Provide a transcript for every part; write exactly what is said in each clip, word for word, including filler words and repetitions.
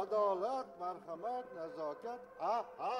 adolat, marhamat, nazokat. Ha, ha.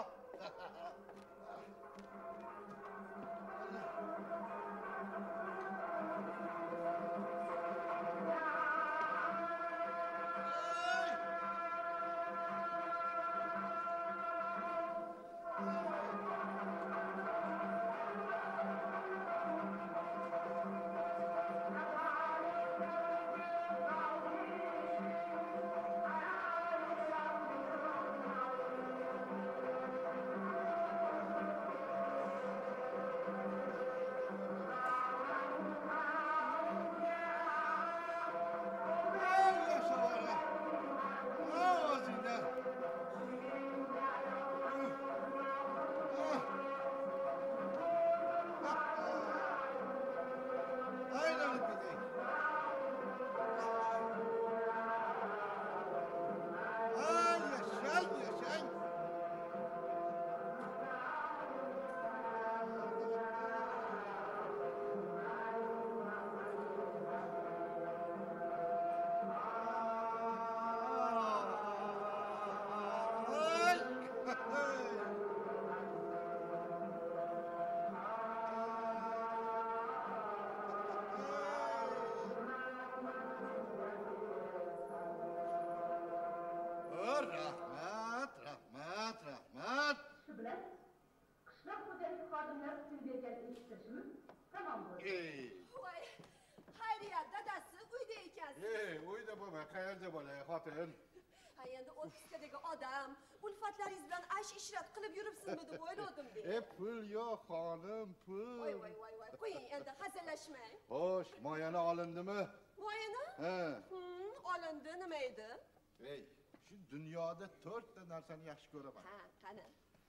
Rahmat, rahmat, rahmat. Shu bilan qishloq xo'jaligi xodimlari pul bergan eshitishimi? Tamom bo'ldi. Ey. Voy, Xayriya, dadasi uyda ekansiz. Ey, uyda bo'lma, qayerda bo'lay, xotin? Ha, endi ofiskadagi odam, ulfatlaringiz bilan aysh-ishrat qilib yuribsizmi deb o'yladim men. E, pul yo'q, xonim, pul. Voy, voy, voy, voy, qo'ying, endi hazillashmang. Xo'sh, moyana olindimi? Moyana? Ha. Hmm, olindi, nima edi? Ey, shu dunyoda to'rtta narsani yaxshi ko'raman. Ha, qani.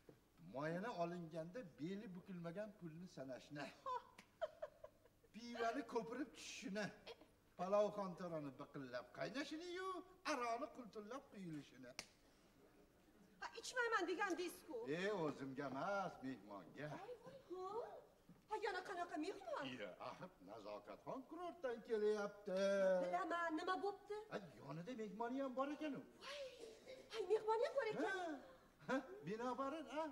Moyana olinganda beli bukilmagan pulni sanashni. Pivani ko'pirib tushishini. Palov xontarani biqillab qaynashini-yu, aroni qultullab quyilishini. Ha, ichmayman degandingiz-ku. Ey, o'zimga emas, mehmonga. Voy, voy, ha? Ha, yana qanaqa mehmon? Iya, axir Nazokatxon kurortdan kelyapti. Bilaman, nima bo'pti? Ha, yonida mehmoni ham bor ekan-u. Voy, hay mehmon ham bor ekan. Ha, binobarin, ha?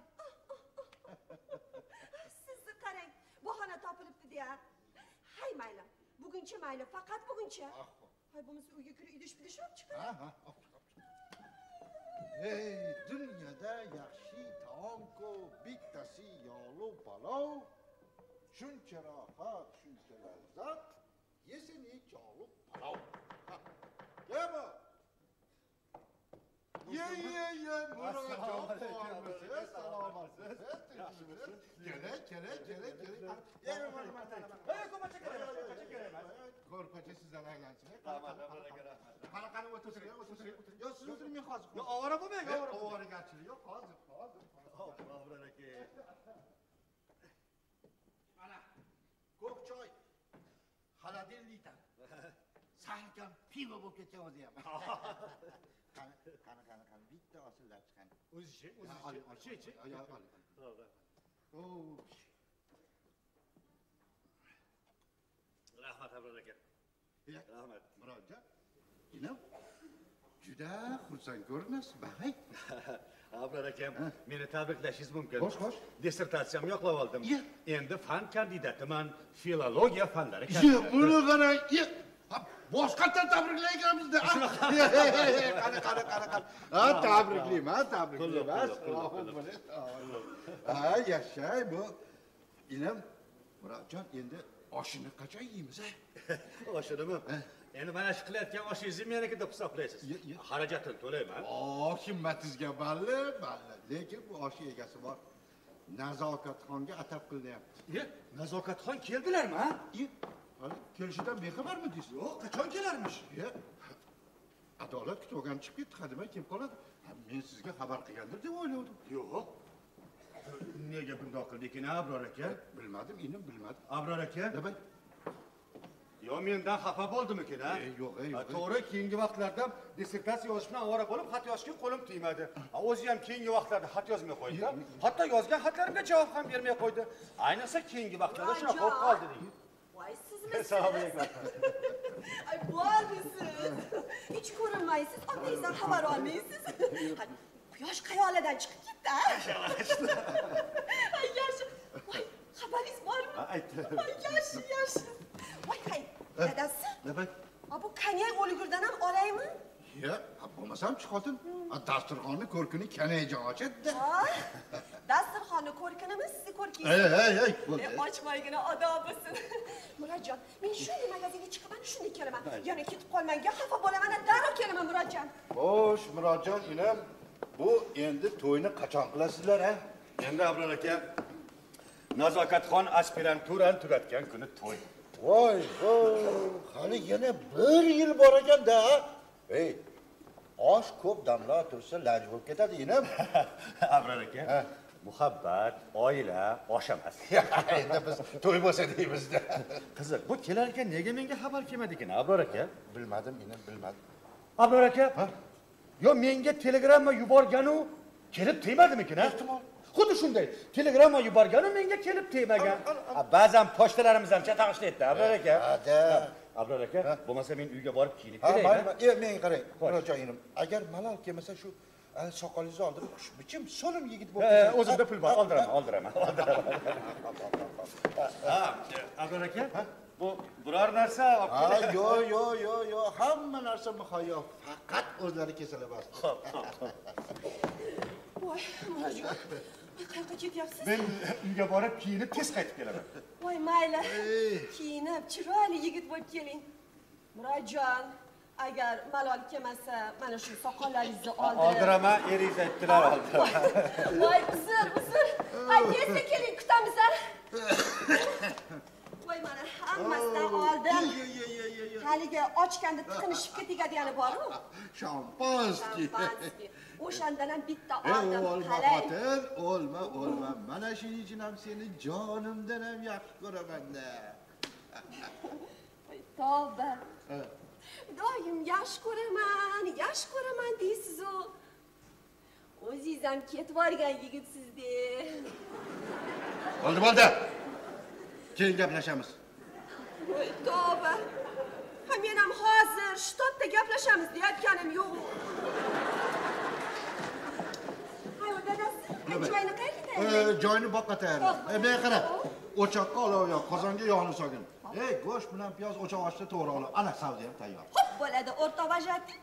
Sizni qarang, bahona topilibdi-da. Hay mayli. Buguncha mayli, faqat buguncha. Hay bo'lmasa uyga kirib idish-bidish olib chiqing. Ha, ha, olib chiq. Ey, dunyoda yaxshi taom-ku, bittasi yog'li palov. Shuncha rohat, shuncha lazzat, yesini yog'li palov. Kelma. Ye, ye, ye, murojaat qilamiz. Salomatsiz. Kerak, kerak, kerak, kerak. Ey, mana, mana. Ey, ko'pacha kerak, ko'pacha kerak. Ko'rpacha sizdan aylansin. Rahmat, rahmat. Qani, qani o'tiring, o'tiring. Yo, siz o'tiring, men hozir. Yo, ovora bo'lmang, ovora. Ovoragarchilik yo'q, hozir, hozir. Hop, Obrar aka. Mana, ko'k choy. Xolodilnikdan. Salkam pivo bo'lib ketgan o'zi ham. Qani, qani, qani, qani, bitta osillar chiqani. O'zi-chi, o'zi-chi. Chi-chi. Yo, ol. Oh. Rahmat, Obrar aka. Rahmat. Murodjon, inam, juda xursand ko'rinasiz, bag'ay. Obrar akam, meni tabriklashingiz mumkin. Xo'sh, xo'sh. Dissertatsiyamni yoqlab oldim. Ye. Endi fan kandidatiman, filologiya fanlari Ye, kandidati. buni qarang. Ye. Boshqatdan tabriklaymiz-da. Qani, qani, qani, qani. Ha, tabriklayman, ha, tabriklayman. Ha, yashay bu. Inam, Murodjon, endi oshini qachon yeymiz, ha? Oshirimi? Endi mana shu qilayotgan oshingizni meniki deb hisoblaysiz. Xarajatini to'layman. Oh, himmatingizga balli, balli. Lekin bu oshi egasi bor. Nazokatxonga atab qilinyapti. Ye, Nazokatxon keldilarmi, ha? Ye, hali kelishidan bexabarmi deysiz? Yo'q, qachon kelarmish? Ye, adolat kutgan chiqib ketdi, hadimay kim qoladi? Men sizga xabar qilgandir deb o'yladim. Yo'q. Nega bundoq qilding, Obrar aka? Bilmadim, inim bilmadim. Obrar aka? Nima? Yo, mendan xafa bo'ldimikin, ha? E, yo'q, e, yo'q. To'g'ri, keyingi vaqtlarda dissertatsiya yozish bilan ovora bo'lib, xat yozishga qo'lim tegmadi. O'zi ham keyingi vaqtlarda xat yozmay qo'ydi. Hatto yozgan xatlarimga javob ham bermay qo'ydi. Ayniqsa keyingi vaqtlarda shunaqa bo'lib qoldi deydi. Voy, siz sizmi? Assalomu alaykum. Ay bormisiz? Hiç ko'rinmaysiz, onangizdan xabar olmaysiz. Hadi, quyosh qayoladan chiqib ketdi, ha? Ay yaxshi. Voy, xabaringiz bormi? Aytdi. Ay yaxshi, yaxshi. Voy, hay, dadasi. Nima? A bu kanyak o'lgurdan ham olaymi? Ya, bo'lmasam chiqotin. Dasturxonni ko'rkini kanajon ochadi. Dasturxonni ko'rkinimiz sizni ko'rkingiz. Ey, ey, ey. E, ochmaygina odob bo'lsin. Murodjon, men shunday magazinga chiqaman, shunday kelaman. Yana ketib qolmanga xafa bo'laman, darrov kelaman Murodjon. Xo'sh, Murodjon inam, bu endi to'yni qachon qilasizlar, ha? Endi Abror aka, Nazokatxon aspiranturani tugatgan kuni to'y. Voy, voy, hali yana bir yil bor ekan-da. Ey, osh ko'p damlab tursa laj bo'lib ketadi, inam. Abror aka, muhabbat, oila, osh emas. Endi biz to'y bo'lsa deymiz-da. Qiziq, bu kelar ekan nega menga xabar kelmadi ekan, Abror aka? Bilmadim, inam, bilmadim. Abror aka, yo menga telegramma yuborganu kelib tegmadimikin, ha? Ehtimol. Xuddi shunday. Telegramma yuborganu menga kelib tegmagan. Ba'zan pochtalarimiz ham chatoq ishlaydi, Abror aka. Ha-da. Abror aka, bo'lmasa men uyga borib kiyinib Ha, kelay. mayli, e, men qarang, Murodjon inim. Agar malol kelmasa shu soqolingizni oldirib, bichim so'lim yigit bo'lib He, ketsa- o'zimda pul bor, oldiraman, oldiraman, oldiraman. Ha, Abror aka, bu biror narsa olib Ha, kelay. yo, yo, yo, yo, hamma narsa muhayyo, faqat o'zlari kesala bas. Voy, Murodjon. Voy, qayoqqa ketyapsiz? Men uyga borib kiyinib tez qaytib kelaman. Voy, mayli. Kiyinib, chiroyli yigit bo'lib keling. Murodjon, agar malol kelmasa, mana shu soqollaringizni oldirib. Oldiraman, eringiz aytdilar, oldiraman. Voy, uzr, uzr. Ay, tezda keling, kutamiz, ha. Voy, mana hammasidan oldim. Haligi ochganda tiqinishib ketadigani bor-ku. Shampanskiy. Shampanskiy. O'shandan ham bitta Ey, oldim. o'lma Qalay? xotin, o'lma, o'lma. Mana shuning uchun ham seni jonimdan ham yaxshi ko'raman-da. Voy, tavba. Doim yaxshi ko'raman, yaxshi ko'raman deysiz-ku. O'zingiz ham ketib borgan yigitsiz-de. Bo'ldi, bo'ldi. Keyin gaplashamiz. Voy, tavba. Ha, men ham hozir shtatda gaplashamiz deyotganim yo'q. Hayo, dadasi, joyni qayerga tayyorlaysiz? E, joyni boqqa tayyorla. E, men qara. O'choqqa olov yo'q, qozonga yog'ni solgin. Ey, go'sht bilan piyoz o'choq oshda to'g'ri olib. Ana savdo ham tayyor. Hop bo'ladi, o'rta vajati.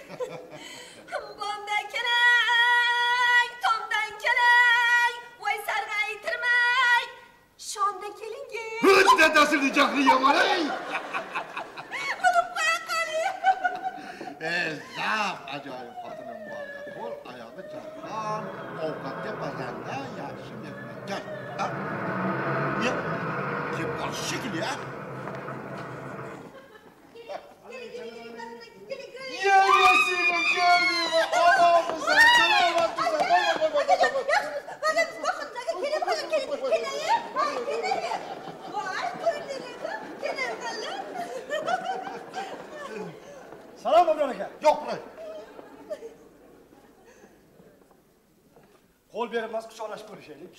Bomdan keling, tomdan keling, voy sarg'aytirmay. Shomda keling-ki. Hech dadasini jahli yomon, ey! Bilib qo'ya qoling. Ey, zaf ajoyib xotinim bor. Qo'l oyog'i chaqqon, ovqatga pazanda yaxshi mehnatkash. Ha? Ye, yeb qolish shekilli, ha? Ya, ya, seni gördüm. Allah'ımıza, selamatüze. Bak, bak, bak, bak, bak. Salom Abror aka. Yo'q, bular. Qo'l bermas, quchoqlashib ko'rishaylik.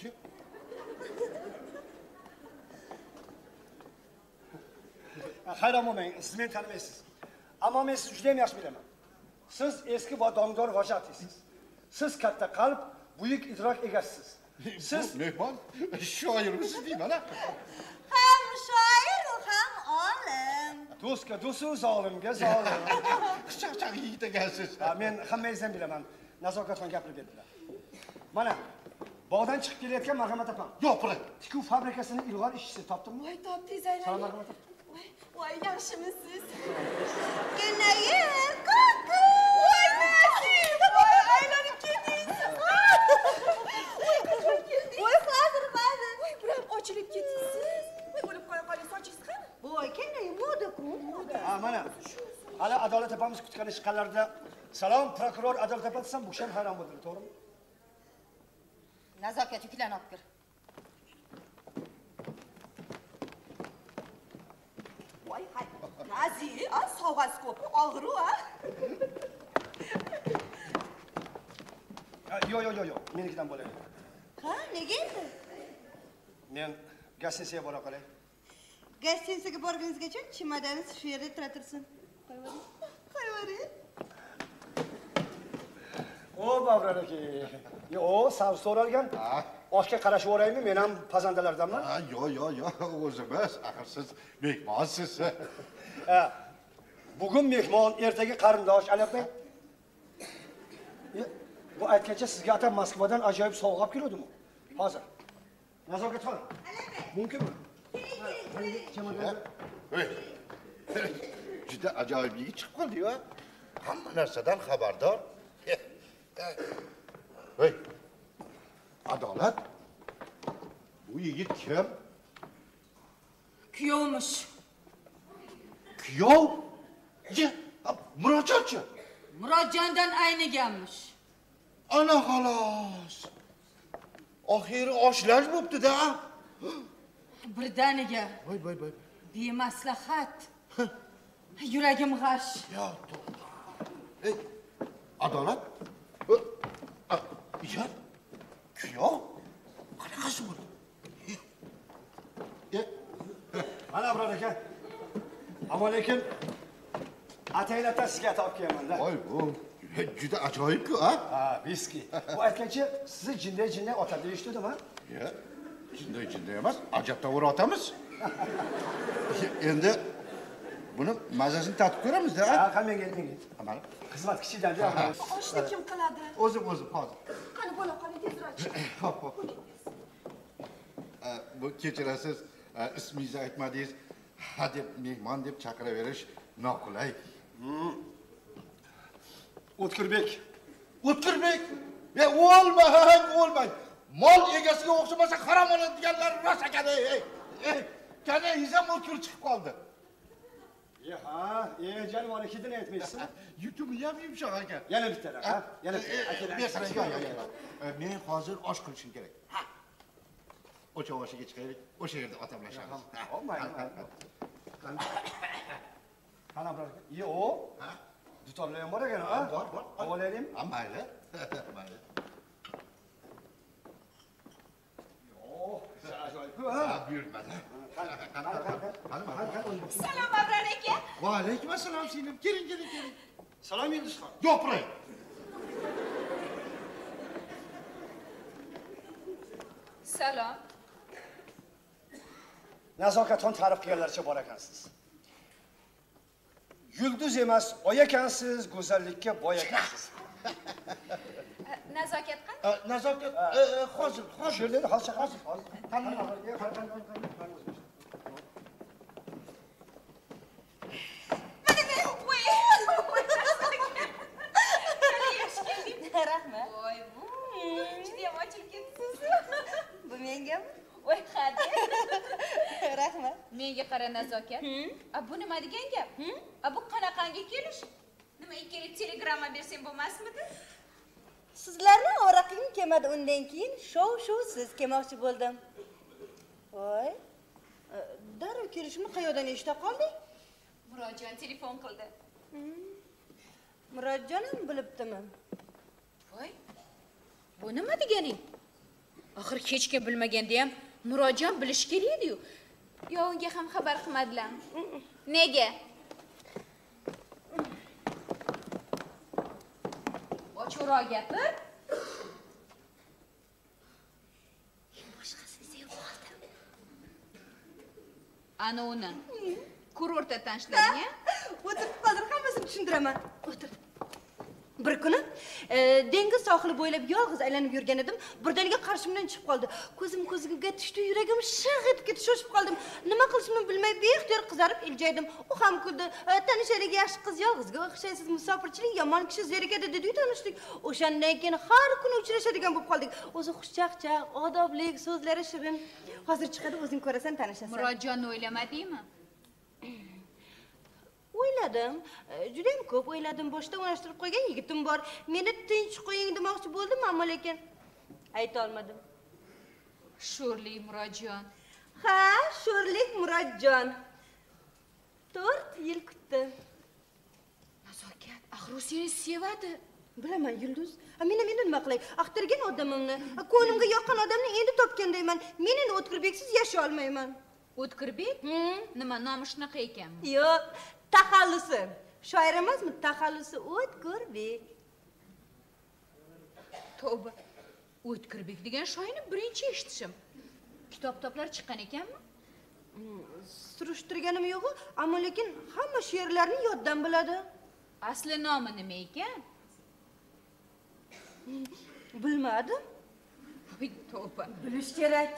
Hayron bo'lmang, siz meni tanimaysiz. Ammo men sizni juda ham yaxshi bilaman. Siz eski va dongdor vajatisiz. Siz katta qalb, buyuk idrok egasisiz. Siz mehmon, shoirmisiz deyman, ha? Ham shoir, ham olim. do'stga do'stu, zolimga zolim. Qishchaq yigit ekansiz. Ha, men hammangizdan bilaman. Nazokatxon gapirib berdilar. Mana bog'dan chiqib kelayotgan marhamat opam. Yo'q, bular. Tikuv fabrikasining ilg'or ishchisi topdimmi? Voy, topdingiz aylanib. Salom marhamat. Voy, voy, yaxshimisiz? Kenayim, ko'ku. Voy, nasib. Voy, aylanib keldingiz. Voy, hozir, hozir. Voy, buram ochilib ketdingiz. Voy, o'lib qo'ya qoling, sochingiz qani? Voy, kenayim, moda-ku, moda. Ha, mana. Hali adolat opamiz kutgan ishqalarida salom prokuror adolat opa desam, bu ham hayron bo'ldi, to'g'rimi? Nazokat yuklan olib kir. Voy, hay, nazik, a, sovg'asi ko'p, og'ir-u, a. Yo'q, yo'q, yo'q, yo'q. Menikidan bo'ladi. Ha, nega endi? Men gazetasiga bora qolay. Gostinsiyaga borganingizgacha chimodaningiz shu yerda tura tursin. Qo'yavering. Qo'yavering. O Mavron aka. Yo, savs so'ralgan. Oshga qarashib o'raymi? Men ham pazandalardanman. Ha, yo, yo, yo, o'zimiz. Axir siz mehmonsiz. Ha. Bugun mehmon, ertaga qarindosh, alaqmang. Bu aytgancha sizga atam Moskvadan ajoyib sovg'a olib keluvdim. Hozir. Nazokat qil. Mumkinmi? Ey. Juda ajoyib yigit chiqib qoldi-yu. Hamma narsadan xabardor. Ey. Adolat. Bu yigit kim? Kuyovmish. Kuyov? Ye, Murodjonchi. Murodjondan ayniganmish. Ana xolos. Oxiri oshlash bo'pti-da. Birdaniga. Voy, voy, voy. Bemaslahat. Yuragim g'ash. Ya, to'g'ri. Ey, Adolat. Ya, kuyov? Qanaqasi bo'ldi? Mana Mavron aka. Ammo lekin ataylata sizga topib kelman-da. Voy, bu juda ajoyib-ku, ha? Ha, viski. Bu aytgancha sizni jinday jinday otadi eshitdim, ha? Ya, jinday jinday emas, ajabtovur otamiz. Endi buni mazasini tatib ko'ramiz-da, ha? Ha, qani menga menga. Mana Xizmat kichidan-da. Oshni kim qiladi? o'zim o'zim hozir. Qani bo'la qoling tezroq. Hop, hop. Bu kechirasiz, ismingizni aytmadingiz. Ha deb mehmon deb chaqiraverish noqulay. O'tkirbek. O'tkirbek. Ya o'lmang, o'lmang. Mol egasiga o'xshamasa harom oladiganlar rost ekan, ey. Ey, kalangiz ham o'tkir chiqib qoldi. Ya ha, e janonikidini aytmaysiz. Yutumi ham yumshoq ekan. Yana bittadan, ha? Yana bitta. Men hozir osh qilishim kerak. Ha. O'cha boshiga chiqaylik, o'sha yerda otamlashamiz. Olmaydi. Qana bir. Yo, ha? Dutorlar ham bor ekan, ha? Bor, bor. Olaylik. Ha, mayli. Mayli. Yo, ajoyib. Ha, buyurmadi. Salom Mavron aka. Va alaykum assalom singlim. Keling, keling, keling. Salom Yulduzxon. Yopiray. Salom. Nazokatxon ta'rif qilganlarcha bor ekansiz. Yulduz emas, oy ekansiz, go'zallikka boy ekansiz. Nazokat qani? Nazokat hozir, hozir. Shirlar hozir, hozir, hozir. Tanlay olgan, qara, qara, qara. Rahmat. Voy, bu. Juda ham ochilib ketdingiz. Bu mengami? Voy, hadi. Rahmat. Menga qara Nazokat. A bu nima degan gap? A bu qanaqangi kelish? Nima ikkilik telegramma bersang bo'lmasmidi? Sizlarni oraqing kelmadi, undan keyin shov-shuvsiz kelmoqchi bo'ldim. Voy. Darrov kelishimni qayoqdan eshita qolding? Murodjon telefon qildi. Murodjon ham bilibdimi? Voy. Bu nima deganing? Axir hech kim bilmaganda ham Murodjon bilish kerak edi-yu. Yo unga ham xabar qilmadilar. Nega? Ochiqroq gapir. Boshqasi sev qoldi. Ana uni. Kurortda tanishdingmi? O'tir, hozir hammasini tushuntiraman. O'tir. Bir kuni dengiz sohili bo'ylab yolg'iz aylanib yurgan edim. Birdaniga qarshimdan chiqib qoldi. Ko'zim ko'zimga tushdi, yuragim shig' etib ketdi, shoshib qoldim. Nima qilishimni bilmay beixtiyor qizarib iljaydim. U ham kuldi. Tanishalik yaxshi qiz yolg'izga o'xshaysiz, musofirchilik yomon kishi zerikadi dedi-yu tanishdik. O'shandan keyin har kuni uchrashadigan bo'lib qoldik. O'zi xushchaqchaq, odobli, so'zlari shirin. Hozir chiqadi, o'zing ko'rasan, tanishasan. Murodjonni o'ylamadingmi? O'yladim, juda ham ko'p o'yladim. Boshda o'nashtirib qo'ygan yigitim bor. Meni tinch qo'ying demoqchi bo'ldim, ammo lekin ayta olmadim. Sho'rlik Murodjon. Ha, sho'rlik Murodjon. to'rt yil kutdi. Nazokat, axir u seni sevadi. Bilaman, Yulduz. Meni meni nima qilay? Aqtirgan odamimni, ko'nglimga yoqqan odamni endi topgandayman. Men endi O'tkirbeksiz yashay olmayman. O'tkirbek? Nima, nomi shunaqa ekanmi? Yo'q, taxallusi. Shoir emasmi? Taxallusi O'tkirbek. Tavba. O'tkirbek degan shoirni birinchi eshitishim. Kitob-toplar chiqqan ekanmi? Surishtirganim yo'q, ammo lekin hamma she'rlarni yoddan biladi. Asli nomi nima ekan? Bilmadim. Voy tavba. Bilish kerak.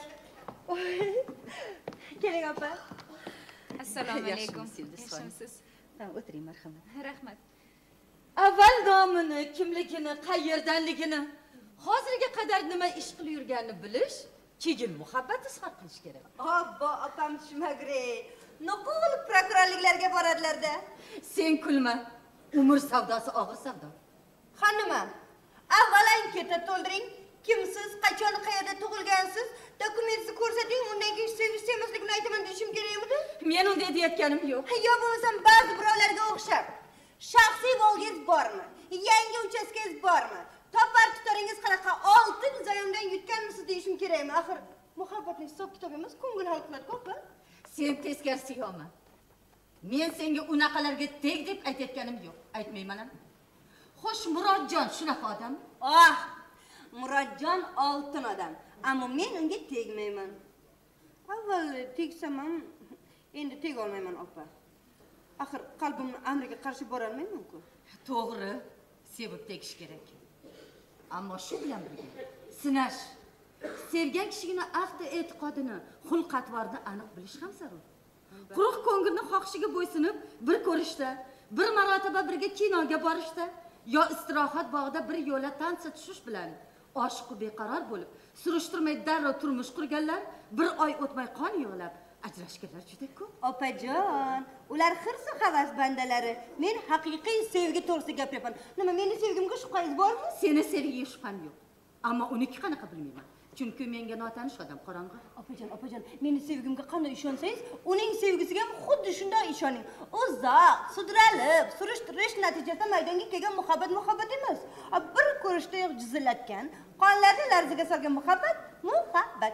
Keling opa. Assalomu alaykum. Yaxshimisiz? Ha, o'tiring, marhamat. Rahmat. Avval nomini, kimligini, qayerdanligini, hozirga qadar nima ish qilib yurganini bilish, keyin muhabbat izhor qilish kerak. Obbo, opam tushmagray. Nuqul prokurorliklarga boradilar-da. Sen kulma. Umr savdosi og'ir savdo. Ha nima? Avval anketa to'ldiring. Kimsiz, qachon, qayerda tug'ilgansiz, dokumentingizni ko'rsating, undan keyin sevish emasligini aytaman deyishim kerakmidi? Men unday deyotganim yo'q. Yo bo'lmasam ba'zi birovlarga o'xshab. Shaxsiy Volgangiz bormi? Yangi uchastkangiz bormi? Topar tutaringiz qanaqa oltin zoyamdan yutganmisiz deyishim kerakmi? Axir muhabbatni hisob kitob emas, ko'ngil hal qiladi ko'p. Sen teskarisi yo'qmi? Men senga unaqalarga teg deb aytayotganim yo'q. Aytmayman. Xo'sh, Murodjon shunaqa odam? Ah, Murodjon oltin odam, ammo men unga tegmayman. Avval tegsam ham endi tega olmayman, opa. Axir qalbimni amriga qarshi bora olmayman-ku. To'g'ri, sevib tegish kerak. Ammo shu bilan birga sinash, sevgan kishining ahdi e'tiqodini, xulq-atvorini aniq bilish ham zarur. Quruq ko'ngilni xohishiga bo'ysunib, bir ko'rishda, bir marotaba birga kinoga borishda, yo istirohat bog'ida bir yo'la tansa tushish bilan oshiq beqaror bo'lib, surishtirmay darrov turmush qurganlar bir oy o'tmay qon yig'lab ajrashganlar juda ko'p. Opajon, ular hirsi havas bandalari. Men haqiqiy sevgi to'g'risida gapiryapman. Nima, meni sevgimga shubhangiz bormi? Seni sevgiga shubham yo'q. Ammo uniki qanaqa bilmayman. Chunki menga notanish odam qorong'i. Opajon, opajon, meni sevgimga qanday ishonsangiz, uning sevgisiga ham xuddi shunday ishoning. Uzoq, sudralib, surishtirish natijasida maydonga kelgan muhabbat muhabbat emas. Bir ko'rishdayoq jizillatgan, qonlarni larzaga solgan muhabbat muhabbat.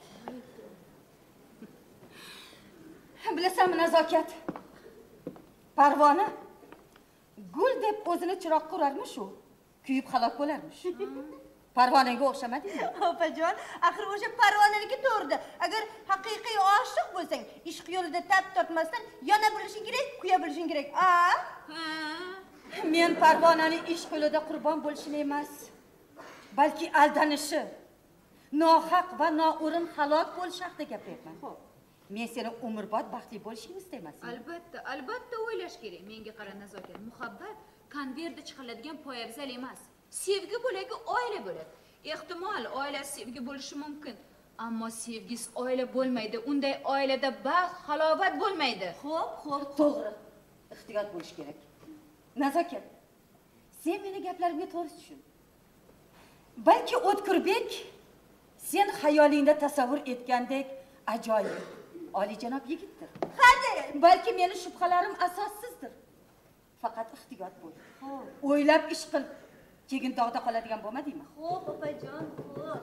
Bilasanmi, nazokat? Parvona gul deb o'zini chiroqqa urarmish u, kuyib halok bo'larmish. Parvonaga o'xshamadingmi? Opajon, axir o'sha Parvonaniki to'g'rida. Agar haqiqiy oshiq bo'lsang, ishq yo'lida tap tortmasdan yona bilishing kerak, kuya bilishing kerak. A? Ha. Men Parvonaning ishq yo'lida qurbon bo'lishini emas, balki aldanishi, nohaq va noo'rin halok bo'lish haqida gapiryapman. Xo'p. Men seni umrbod baxtli bo'lishingni istayman. Albatta, albatta o'ylash kerak. Menga qara nazokat, muhabbat konvertda chiqiladigan poyabzal emas. Sevgi bo'lagi oila bo'ladi. Ehtimol oilasi sevgi bo'lishi mumkin, ammo sevgisiz oila bo'lmaydi. Unday oilada baxt, halovat bo'lmaydi. Xo'p, xo'p, to'g'ri. Ehtiyot bo'lish kerak. Nazokat, sen meni gaplarimga to'g'ri tushun. Balki O'tkirbek sen xayolingda tasavvur etgandek ajoyib, oliyjanob yigitdir. Hadi, balki meni shubhalarim asossizdir. Faqat ehtiyot bo'l. O'ylab ish qil. Keyin dog'da qoladigan bo'lmadingmi? Xo'p, opajon, xo'p.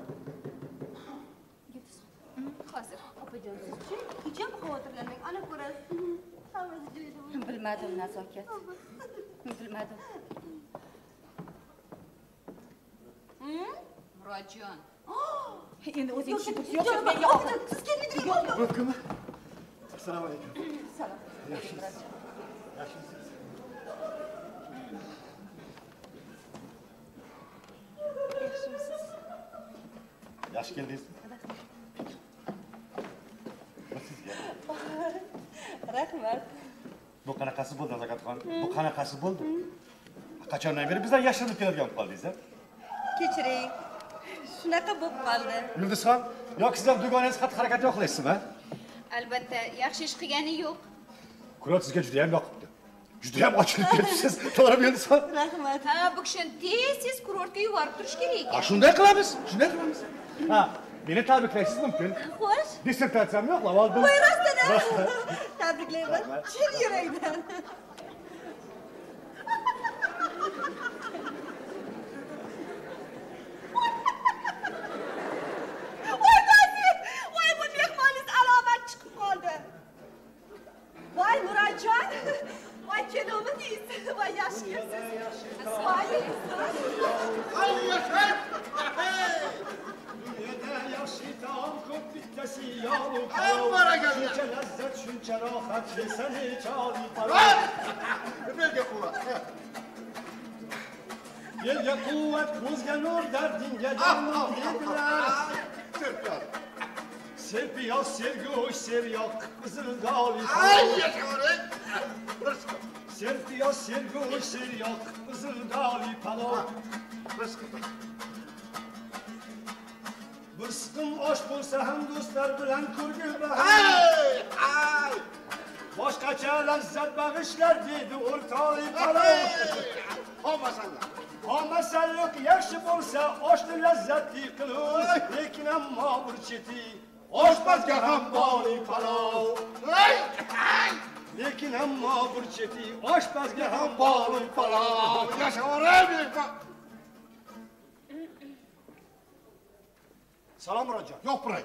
Hozir. Opajon, siz-chi? Hech ham xavotirlanmang, ana ko'rasiz. Hammasi joyida. Bilmadim, nazokat. Bilmadim. Murodjon. Endi o'zing tushunib, yo'q, menga opajon, siz kelmadingiz. Yo'q, yo'q. Bo'pkimi? Assalomu alaykum. Salom. Yaxshimisiz? Yaxshimisiz? Yaxshi keldingiz. Sizga. Rahmat. Bu qanaqasi bo'ldi, Nazokatxon? Bu qanaqasi bo'ldi? Qachondan beri bizdan yashirinib keladigan qoldingiz, a? Kechiring. Shunaqa bo'lib qoldi. Yulduzxon, yoki siz ham dugonangiz xatti-harakat yo'qlaysizmi? Albatta, yaxshi ish qilgani yo'q. Kurot sizga juda ham yoqibdi. Juda ham ochilib ketibsiz. To'g'rimi, Yulduzxon? Rahmat. Ha, bu kishini tez-tez kurortga yuborib turish kerak ekan. Ha, shunday qilamiz. Shunday qilamiz. Ha, meni tabriklaysiz mumkin. Xo'sh. Dissertatsiyam yo'qlab oldim. Voy, rostdan. Tabriklayman. Chin yurakdan. Voy, voy, bu mehmoningiz alomat chiqib qoldi. kenomidingiz. Voy yaxshi kelsiz. Ay yaşay! Dünyada yaxshi taom ko'p bittasi yog' Ay barakallah! Shuncha lazzat, shuncha rohat, yesa necha oliy paro. Belga quvvat. Belga quvvat, ko'zga nur, dardingga darmon dedilar. Serpiyor. Serpiyoq, sergo'sh, seryoq, qizil doli Ay yaşay! Serpiyoq, sergo'sh, seryoq, qizil doli palov. Bir siqim osh bo'lsa ham do'stlar bilan ko'rgi baham. Ay! Ay! Boshqacha lazzat bag'ishlar dedi o'rtoqli palov. Olmasanlar. Olmasanlik yaxshi bo'lsa oshni lazzatli qilur, lekin ammo bir cheti oshpazga ham boli palov. Ay! Ay! Lekin ammo bir cheti oshpazga ham Boli palov. Yaşavarayım. Salom Murodjon. Yok burayı.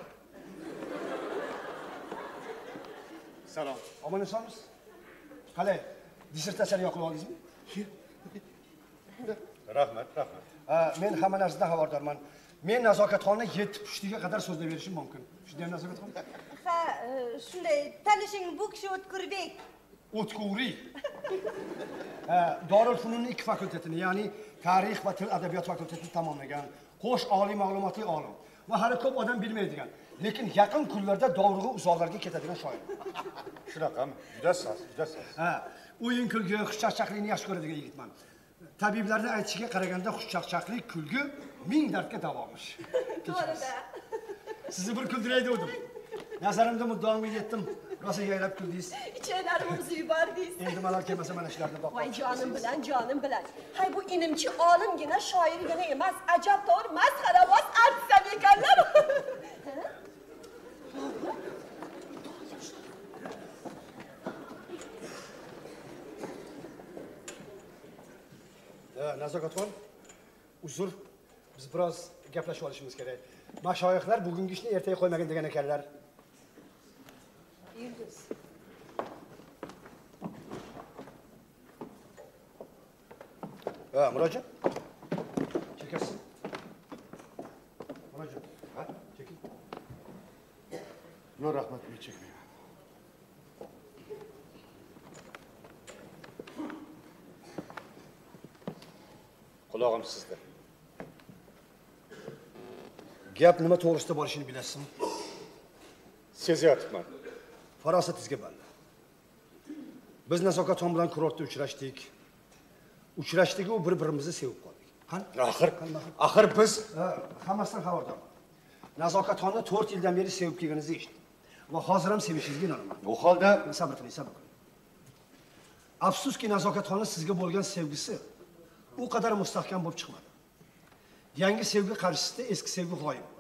Salom. Omon emasmiz? Qalay? Dissertatsiyani yoqib oldingizmi? Rahmat, rahmat. Ha, men hamma narsadan xabardorman. Men nazokatxonni yetti pushtiga qadar so'zlab berishim mumkin. Shunday ham nazokatxon? Ha, shunday tanishing bu kishi O'tkurbek. O'tkuriy. Ha, Dorul Fununning ikki fakultetini, ya'ni tarix va til adabiyot fakultetini tamomlagan, qo'sh oliy ma'lumotli olim va hali ko'p odam bilmaydigan, lekin yaqin kunlarda dovrug'i uzoqlarga ketadigan shoir. Shunaqami? Juda soz, juda soz. Ha, o'yin kulgi, xushchaqchaqlikni yaxshi ko'radigan yigitman. Tabiblarning aytishiga qaraganda xushchaqchaqlik kulgi ming dardga davomish. To'g'rida. Sizni bir kuldiray dedim. Nazarimda muddaomga yetdim. Rosa yayrab kuldingiz. Ichaylarimizni yubordingiz. Endi malol kelmasa mana shularni boqib. Voy jonim bilan, jonim bilan. Hay bu inimchi olimgina, shoirgina emas, ajab to'g'ri masxaravoz artist ekanlar. Nazokatxon, uzr, biz biroz gaplashib olishimiz kerak. Mashoyixlar bugungi ishni ertaga qo'ymagan degan ekanlar. Yulduz. Ha, Murodjon. Chekasiz. Murodjon, ha, cheking. Yok rahmat, bir çekmeyin. Qulog'im sizda. Gap nima to'g'risida borishini bilasizmi? Sezyapman. Farosatizga balla. Biz Nazokatxon bilan kurortda uchrashdik. Uchrashdik, u bir-birimizni sevib qoldik. Qani? Axir, axir biz Ha, hammasidan xabardorman. Nazokatxonni to'rt yildan beri sevib kelganingizni eshitdim. Va hozir ham sevishingizga ishonaman. u holda Sabr qiling, sabr qiling. Afsuski Nazokatxonni sizga bo'lgan sevgisi u qadar mustahkam bo'lib chiqmadi. Yangi sevgi qarshisida eski sevgi g'oyib bo'ldi.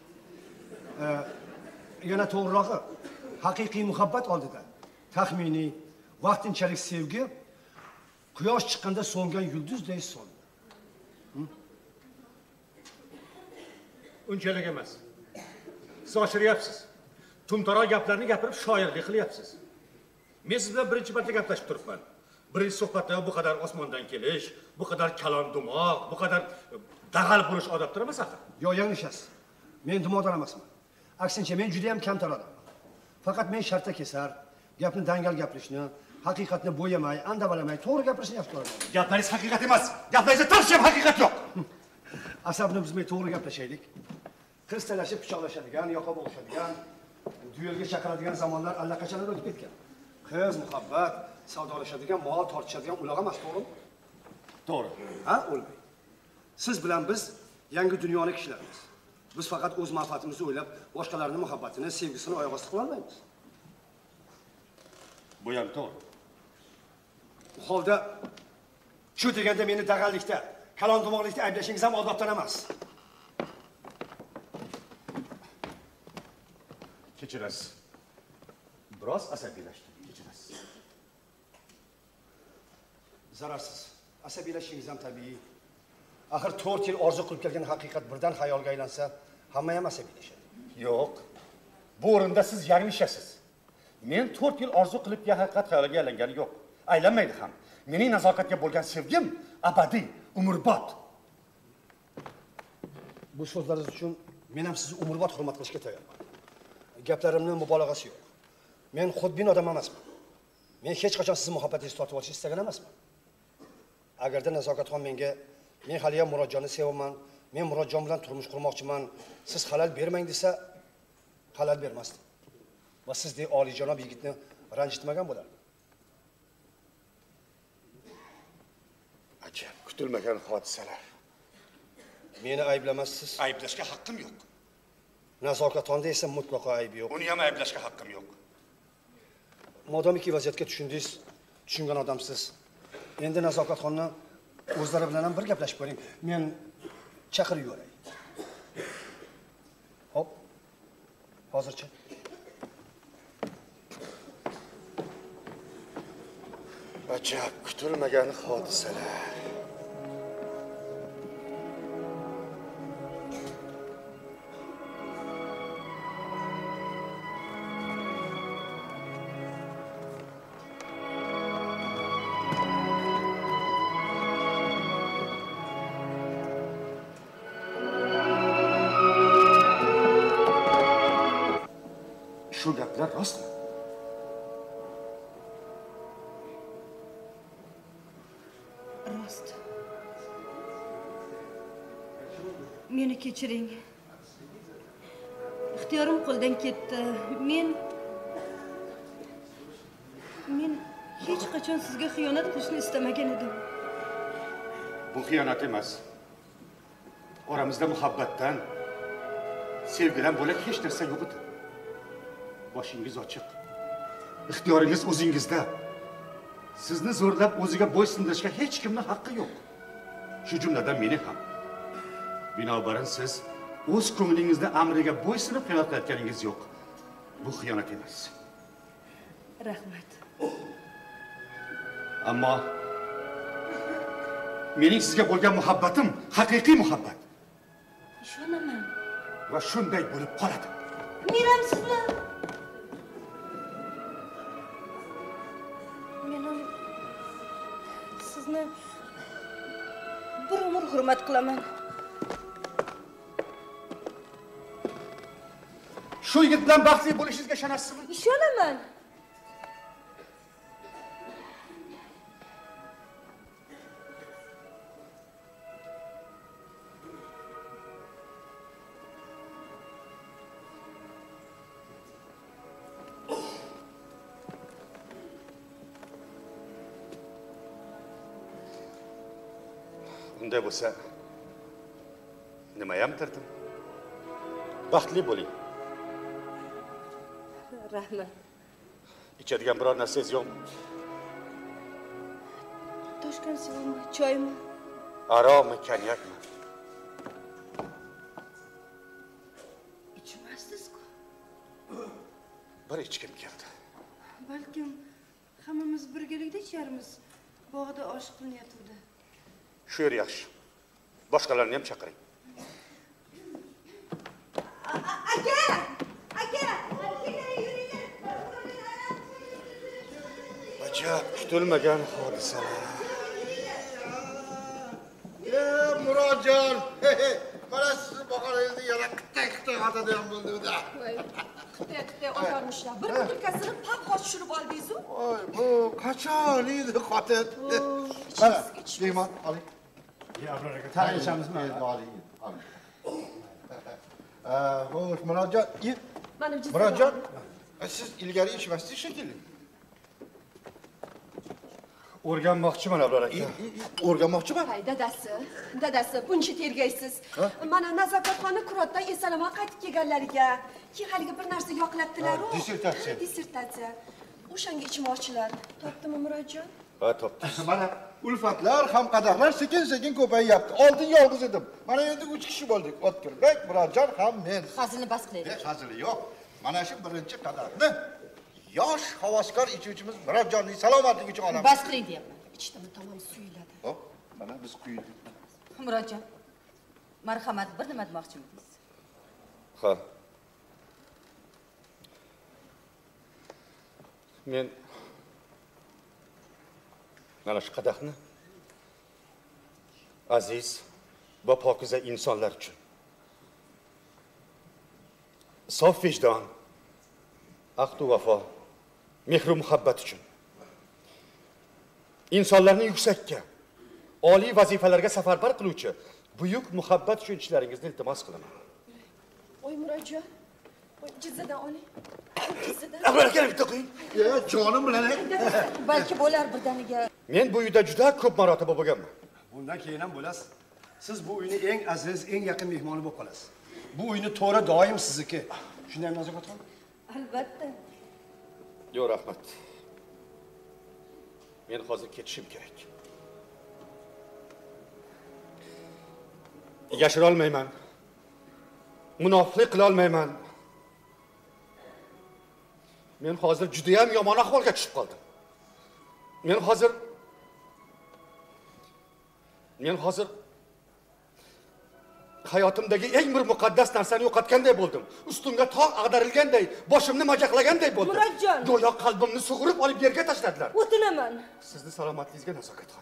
Yana to'g'rirog'i, haqiqiy muhabbat oldida taxminiy, vaqtinchalik sevgi quyosh chiqqanda so'ngan yulduzday so'ndi. unchalik emas. Siz oshiryapsiz. Tumtaroq gaplarni gapirib shoirlik qilyapsiz. Men siz bilan birinchi marta gaplashib turibman. Birinchi suhbatda bu qadar osmondan kelish, bu qadar kalon dumoq, bu qadar dag'al bo'lish odobdir emas axir. Yo, yanglishasiz. Men dumodor emasman. Aksincha, men juda ham kamtar odamman. Faqat men shartta kesar, gapni dangal gapirishni, haqiqatni bo'yamay, andavalamay, to'g'ri gapirishni yaxshi ko'raman. Gaplaringiz haqiqat emas. Gaplaringizda tarix ham haqiqat yo'q. Asabni buzmay to'g'ri gaplashaylik. Qiz talashib pichoqlashadigan, yoqa bo'lishadigan, duelga chaqiradigan zamonlar allaqachonlar o'tib ketgan. Qiz muhabbat, savdolashadigan, mol tortishadigan uloq emas, to'g'rimi? To'g'ri. Ha, o'lmay. Siz bilan biz yangi dunyoni kishilarimiz. Biz faqat o'z manfaatimizni o'ylab, boshqalarning muhabbatini, sevgisini oyoq osti qila olmaymiz. Bu ham to'g'ri. Bu holda shu deganda meni dag'allikda, kalon dumoqlikda ayblashingiz ham odobdan emas. Kechirasiz. Biroz asabiylashdim. Kechirasiz. Zararsiz. Asabiylashingiz ham tabiiy. Axir to'rt yil orzu qilib kelgan haqiqat birdan xayolga aylansa, hamma ham asabiylashadi. Yo'q. Bu o'rinda siz yanglishasiz. Men to'rt yil orzu qilib kelgan haqiqat xayoliga aylangani yo'q. aylanmaydi ham. Mening nazokatga bo'lgan sevgim abadiy, umrbod. Bu so'zlaringiz uchun men ham sizni umrbod hurmat qilishga tayyorman. Gaplarimning mubolag'asi yo'q. Men xudbin odam emasman. Men hech qachon sizni muhabbatingizni tortib olishni istagan emasman. Agarda Nazokatxon menga men hali ham Murodjonni sevaman, men Murodjon bilan turmush qurmoqchiman, siz xalal bermang desa, xalal bermasdim. Va sizdek oliyjanob yigitni ranjitmagan bo'lardim. Ajab, kutilmagan hodisalar. Meni ayblamasiz. Ayblashga haqqim yo'q. Nazokatxonda esa mutlaqo ayb yo'q. Uni ham ayblashga haqqim yo'q. Modomiki vaziyatga tushundingiz, tushungan odamsiz. Endi Nazokatxonni o'zlari bilan ham bir gaplashib ko'ring. Men chaqirib yuboray. Hop. Hozircha. Ajab, kutilmagan hodisalar. Shu gaplar rostmi? Rost. Meni kechiring. Ixtiyorim qo'ldan ketdi. Men men hech qachon sizga xiyonat qilishni istamagan edim. Bu xiyonat emas. Oramizda muhabbatdan, sevgidan bo'lak hech narsa yo'q edi. Boshingiz ochiq. Ixtiyoringiz o'zingizda. Sizni zo'rlab o'ziga bo'ysundirishga hech kimning haqqi yo'q. Shu jumladan meni ham. Binobarin siz o'z ko'nglingizda amriga bo'ysunib xiyonat qilayotganingiz yo'q. Bu xiyonat emas. Rahmat. Ammo mening sizga bo'lgan muhabbatim haqiqiy muhabbat. Ishonaman. Va shunday bo'lib qoladi. Men ham sizni Men ham sizni bir umr hurmat qilaman. Shu yigit bilan baxtli bo'lishingizga ishonasizmi? Ishonaman. Unday bo'lsa, nima ham tirdim? Baxtli bo'ling. Rahmat. Ichadigan biror narsangiz yo'qmi? Toshkent suvimi, choymi? Aroqmi, konyakmi? Ichmasdiz-ku. Bir ichkim keldi. Balkim hammamiz birgalikda icharmiz. Bog'da osh qilinayotgandi. Shu yer yaxshi. Boshqalarni ham chaqiring. Aka! Aka! Yuringlar. Ajab, kutilmagan hodisalar. Ey Murodjon, mana sizni boqaringizni yana qitay-qitay otadigan bo'ldi-da. Voy, qitay-qitay otarmishlar. Bir butilkasini paqqa tushirib oldingiz-ku. Voy, bu qachon edi xotin? Mana, Limon, oling. Ya Abror aka, tana ichamizmi? Oling, oling. Xo'sh, Murodjon, Mana bu Murodjon, siz ilgari ichmasdingiz shekilli. O'rganmoqchiman Abror aka. O'rganmoqchiman. Hay dadasi, dadasi, buncha tergaysiz. Mana Nazokatxonni Kurotdan esalomon qaytib kelganlariga, keyin haligi bir narsa yoqlabdilar-ku. Dissertatsiya. Dissertatsiya. O'shanga ichmoqchilar. Topdimi Murodjon? Ha, topdim. Mana ulfatlar, ham qadahlar sekin-sekin ko'payyapti. Oldin yolg'iz edim. Mana endi uch kishi bo'ldik. O'tkirbek, Murodjon ham men. Hazilni bas qilaylik. Hech hazili yo'q. Mana shu birinchi qadahni yosh havaskor ichuvchimiz Murodjonning salomatligi uchun olamiz. Bas qiling deyapman. Ichdimi tamom suyuladi. Hop, mana biz quyildik. Murodjon, marhamat, bir nima demoqchimisiz? Ha. Men Mana shu qadahni aziz va pokiza insonlar uchun, sof vijdon, ahd va vafo, mehr va muhabbat uchun, insonlarni yuksakka, oliy vazifalarga safarbar qiluvchi buyuk muhabbat uchun ishlaringizni iltimos qilaman. Oy Murodjon, oy jizzadan oling. Jizzadan. Avval kelib bitta qo'ying. Ya jonim bilan Balki bo'lar birdaniga. Men bu uyda juda ko'p marotaba bo'lganman. Bundan keyin ham bo'lasiz. Siz bu uyning eng aziz, eng yaqin mehmoni bo'lib qolasiz. Bu uyni to'ra doim sizniki. Shundaymi Nazokatxon? Albatta. Yo'q, rahmat. Men hozir ketishim kerak. Yashira olmayman. Munofiqlik qila olmayman. Men hozir juda ham yomon ahvolga tushib qoldim. Men hozir Men hozir hayotimdagi eng bir muqaddas narsani yo'qotganday bo'ldim. Ustimga tog' ag'darilganday, boshimni majaqlaganday bo'ldim. Murodjon! Go'yo qalbimni sug'urib olib yerga tashladilar. O'tinaman. Sizni salomatligingizga Nazokatxon.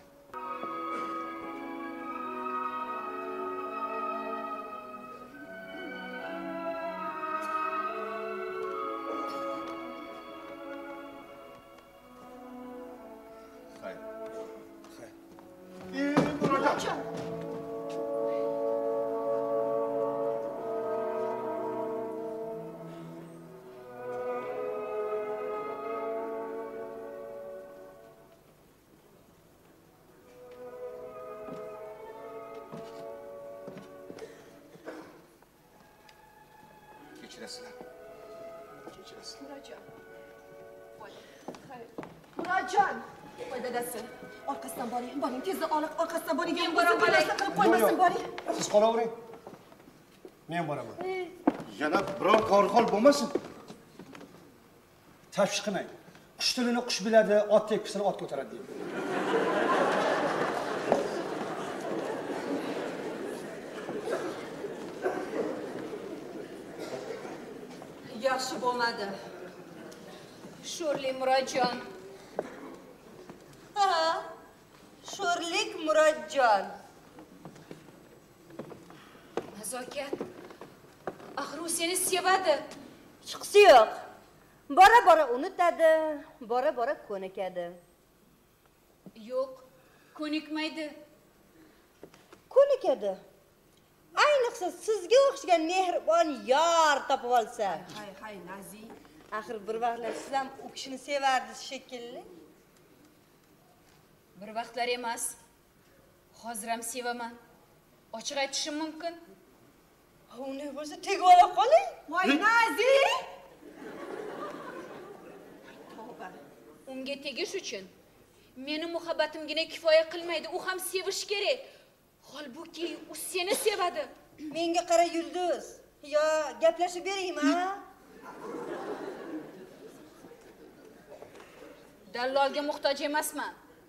Kechirasizlar. Kechirasizlar. Murodjon. Voy. Xayr. Murodjon. Voy dadasi. Orqasidan boring, boring tezda olib orqasidan boring. Men bora qolay. Qilib qo'ymasin boring. Siz qolavering. Men boraman. yana biror korxol bo'lmasin. Tashvish qilmang. Qush tilini qush biladi, ot tepkisini ot ko'taradi deydi. Yaxshi bo'lmadi. Sho'rli Murodjon. Ha, sho'rlik Murodjon. Nazokat. Axir u seni sevadi. Chiqsi yo'q. Bora-bora unutadi, bora-bora ko'nikadi. Yo'q, ko'nikmaydi. Ko'nikadi. Ayniqsa sizga o'xshagan mehribon yor topib olsa. Hay hay Nazi. Axir bir vaqtlar siz ham u kishini sevardingiz shekilli. Bir vaqtlar emas. Hozir ham sevaman. Ochiq aytishim mumkin. Uni bo'lsa tegib ola qoling. Voy Nazi. Tavba. Unga tegish uchun meni muhabbatimgina kifoya qilmaydi, u ham sevish kerak. Holbuki u seni sevadi. Menga qara Yulduz. Yo, gaplashib beraymi? Dallolga muhtoj emasman.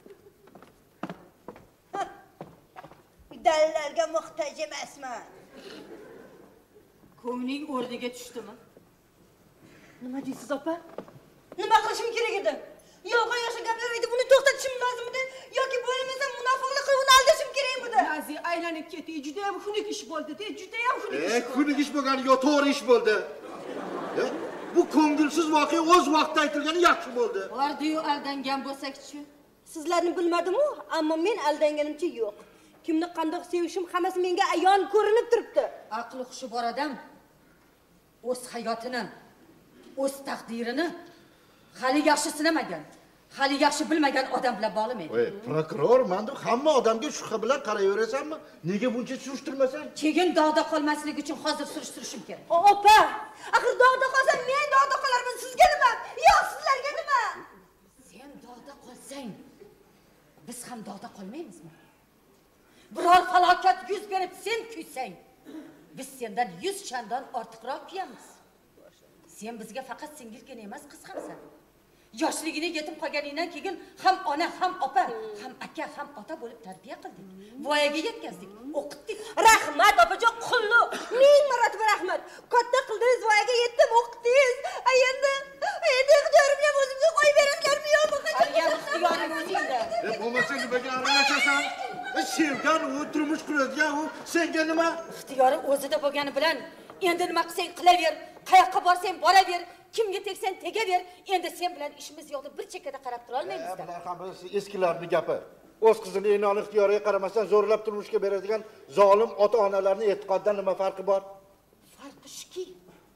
Dallalga muhtoj emasman. Ko'ngling o'rniga tushdimi? Nima deysiz, opa? Nima qilishim kerak edi? Yolg'on yo'sha gaplar aytib uni to'xtatishim lozimdi yoki bo'lmasa munofiqlik qilib uni aldashim kerakmidi? Nazi aylanib ketdi. Juda ham xunuk ish bo'ldi-da, juda ham xunuk E, ish bo'ldi. xunuk ish bo'lgani yo to'g'ri ish bo'ldi. E, bu ko'ngilsiz voqea o'z vaqtida aytilgani yaxshi bo'ldi. Bordi-yu aldangan bo'lsak-chi. Sizlarni bilmadim-u, ammo men aldanganimcha yo'q. Kimni qandoq sevishim hammasi menga ayon ko'rinib turibdi. Aqli hushi bor odam o'z hayotini, o'z taqdirini hali yaxshi sinamagan, hali yaxshi bilmagan odam bilan bog'lamaydi. Voy, prokuror, menda hamma odamga shubha bilan qarayverasanmi? Nega buncha surishtirmasan? Keyin dog'da qolmasligi uchun hozir surishtirishim kerak. Opa, axir dog'da qolsam men dog'da qolarman, sizga nima? Yo'q, sizlarga nima? Sen dog'da qolsang, biz ham dog'da qolmaymizmi? Biror falokat yuz berib sen kuysang, biz sendan yuz chandon ortiqroq kuyamiz. Sen bizga faqat singilgina emas, qiz hamsan. Yoshligini yetib qolganingdan keyin ham ona, ham opa, ham aka, ham ota bo'lib tarbiya qildik. Voyaga yetkazdik, o'qitdik. Rahmat opajon, qullu. Ming marotaba rahmat. Katta qildingiz, voyaga yetdim, o'qitdingiz. Endi, endi ixtiyorimni ham o'zimga qo'yib berasizlarmi yo'qmi? ixtiyoring o'zingda. E, bo'lmasa nimaga aralashasan? E, sevgan u, turmush quradigan u, senga nima? Ixtiyori o'zida bo'lgani bilan endi nima qilsang qilaver, qayoqqa borsang boraver, kimga tegsang tegaver. Endi sen bilan ishimiz yo'qda bir chekkada qarab tura olmaymiz-da. Bular ham eskilarning gapi. O'z qizini e'non ixtiyoriga qaramasdan zo'rlab turmushga beradigan zolim ota-onalarning e'tiqodidan nima farqi bor? Farqi shuki,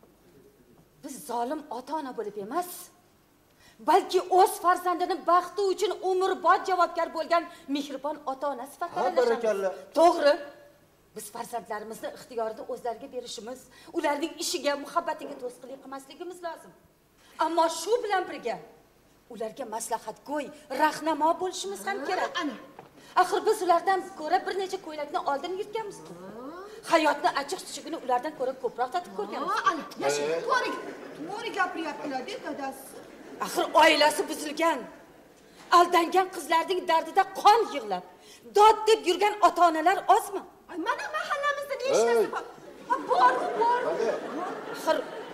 biz zolim ota-ona bo'lib emas, balki o'z farzandini baxti uchun umrbod javobgar bo'lgan mehribon ota-ona sifatida barakalla. To'g'ri. Biz farzandlarimizni ixtiyorida o'zlariga berishimiz, ularning ishiga, muhabbatiga to'sqinlik qilmasligimiz lozim. Ammo shu bilan birga ularga maslahatgo'y, rahnamo bo'lishimiz ham kerak. Ana. Axir biz ulardan ko'ra bir necha ko'ylakni oldin yutganmiz. Hayotni achchiq-chuchugini ulardan ko'ra ko'proq tatib ko'rganmiz. Ana, yaxshi, to'g'ri, to'g'ri gapiryaptilar-da dadasi. Axir oilasi buzilgan, aldangan qizlarning dardida qon yig'lab, dod deb yurgan ota-onalar ozmi? Ay, mana mahallamizda nechta bor? Bor-ku, bor. Axir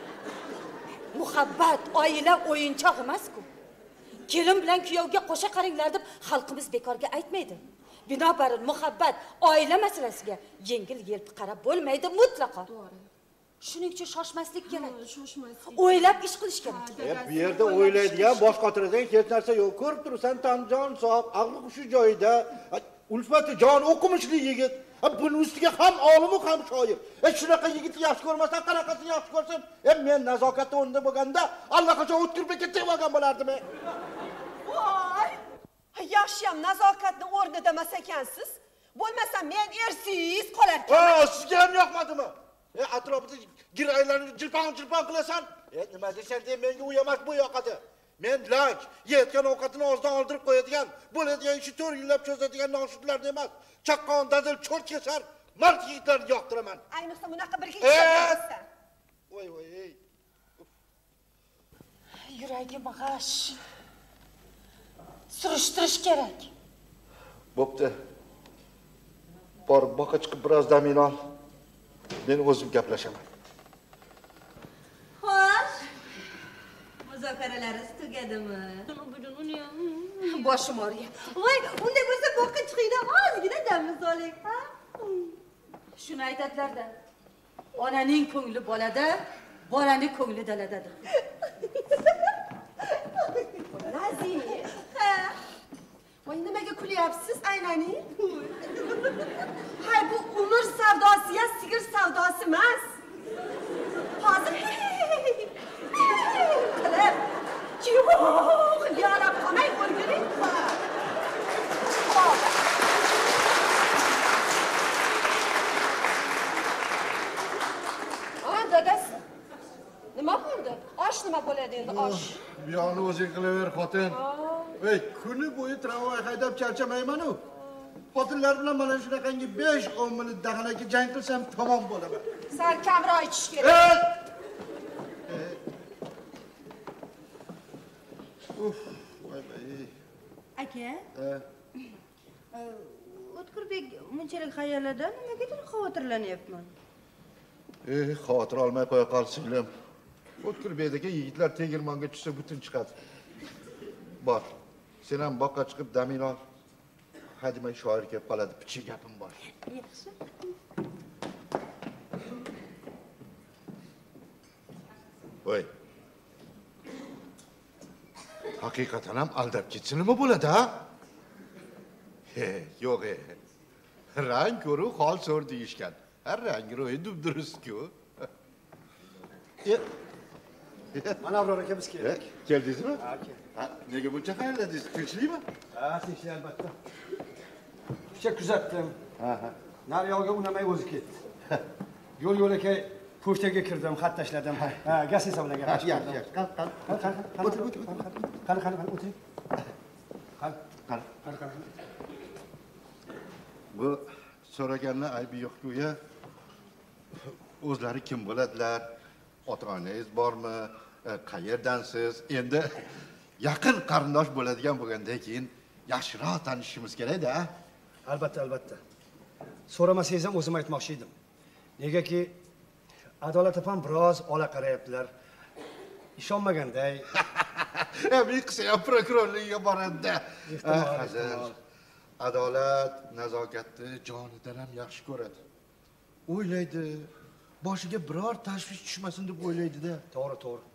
muhabbat, oila o'yinchoq emas-ku. Kelin bilan kuyovga qo'sha qaringlar deb xalqimiz bekorga aytmaydi. Binobarin muhabbat, oila masalasiga yengil-yelpi qarab bo'lmaydi mutlaqo. To'g'ri. Shuning uchun shoshmaslik kerak. Shoshmaslik. O'ylab ish qilish kerak. E, bu yerda o'ylaydigan, bosh qotiradigan hech narsa yo'q. Ko'rib tursan, Tanjon sog', aqli hushi joyida, ulfati jon o'qimishli yigit. Buning ustiga ham olim ham shoir. E, shunaqa yigitni yaxshi ko'rmasdan qanaqasini yaxshi ko'rsin? E, men nazokatda o'rnida bo'lganda allaqachon o'tkir bekatda bo'lgan bo'lardim. Voy! Yaxshi ham nazokatni o'rnida emas ekansiz. Bo'lmasa men ersiz qolar ekanman. Ha, sizga ham yoqmadimi? E, atrofida giraylarni jilpon-jilpon qilasan. E, nima desan deb menga u emas bu yoqadi. Men lanch, yetgan ovqatini ozdan oldirib qo'yadigan, bo'ladigan ishi to'rt yillab cho'zadigan noshudlarni emas, chaqqon dadil cho'rt kesar, mard yigitlarni yoqtiraman. Ayniqsa bunaqa bir yigitlar. Voy voy ey. Yuragim g'ash. Surishtirish kerak. Bo'pti. Borib boqa chiqib biroz dam ol. Men o'zim gaplashaman. Xo'sh. Muzokaralarimiz tugadimi? Boshim og'riyapti. Voy, unday bo'lsa boqqa chiqingda, ozgina damimiz oling, ha? Shuni aytadilar-da. Onaning ko'ngli bolada, bolaning ko'ngli daladadir. Lazim. Ha. Voy, nimaga kulyapsiz, aylaning? Hay, bu umr savdosi ya sigir savdosi emas. Hozir qilib, yo'q, yarab qolmay o'rganing. Ha, dadasi. Nima bo'ldi? Osh nima bo'ladi endi, osh? Bu yo'qni o'zing qilaver, xotin. Ey, kuni bo'yi tramvay haydab charchamayman-ku. Xotinlar bilan mana shunaqangi besh o'n minut dahanaga jang qilsam tamom bo'laman. Sal kamroq ichish kerak. Uf, voy voy. Aka? O'tkurbek munchalik xayollarda nimagadir xavotirlanyapman. Eh, xavotir olmay qo'ya qol singlim. O'tkurbekdagi yigitlar tegirmonga tushsa butun chiqadi. Bor. Sen ham boqqa chiqib damin ol. Hadimay shoir kelib qoladi, pichi gapim bor. Yaxshi. Voy. Haqiqatan ham aldab ketsa nima bo'ladi, ha? He, yo'q, e. Rang ko'ru hol so'r deyishgan. Har rang ro'yi dubdurust-ku. Mana Abror aka biz keldik. Keldingizmi? Ha, keldik. Ha, nega buncha qayerladingiz? Tinchlikmi? Ha, tinchlik albatta. Kecha kuzatdim. Ha, ha. Naryoqqa unamay o'zi ketdi. Yo'l yo'lakay pochtaga kirdim, xat tashladim. Ha, gazetasi bilan gaplashib. Yaxshi, yaxshi. Qal, qal. Qani, qani, qani, O'tir, o'tir, o'tir. qani, qani, qani, o'tiring. Qani, Qal. qani, qani. Bu so'raganlar aybi yo'q-ku-ya. O'zlari kim bo'ladilar? Ota-onangiz bormi? Qayerdansiz? Endi yaqin qarindosh bo'ladigan bo'lgandan keyin yaxshiroq tanishishimiz kerak-da. Albatta, albatta. So'ramasangiz ham o'zim aytmoqchi edim. Negaki Adolat opam biroz ola qarayaptilar. Ishonmaganday. Men qilsa ham prokurorlikka boradi-da. Hozir adolat, nazokatni jonidan ham yaxshi ko'radi. O'ylaydi, boshiga biror tashvish tushmasin deb o'ylaydi-da. To'g'ri, to'g'ri.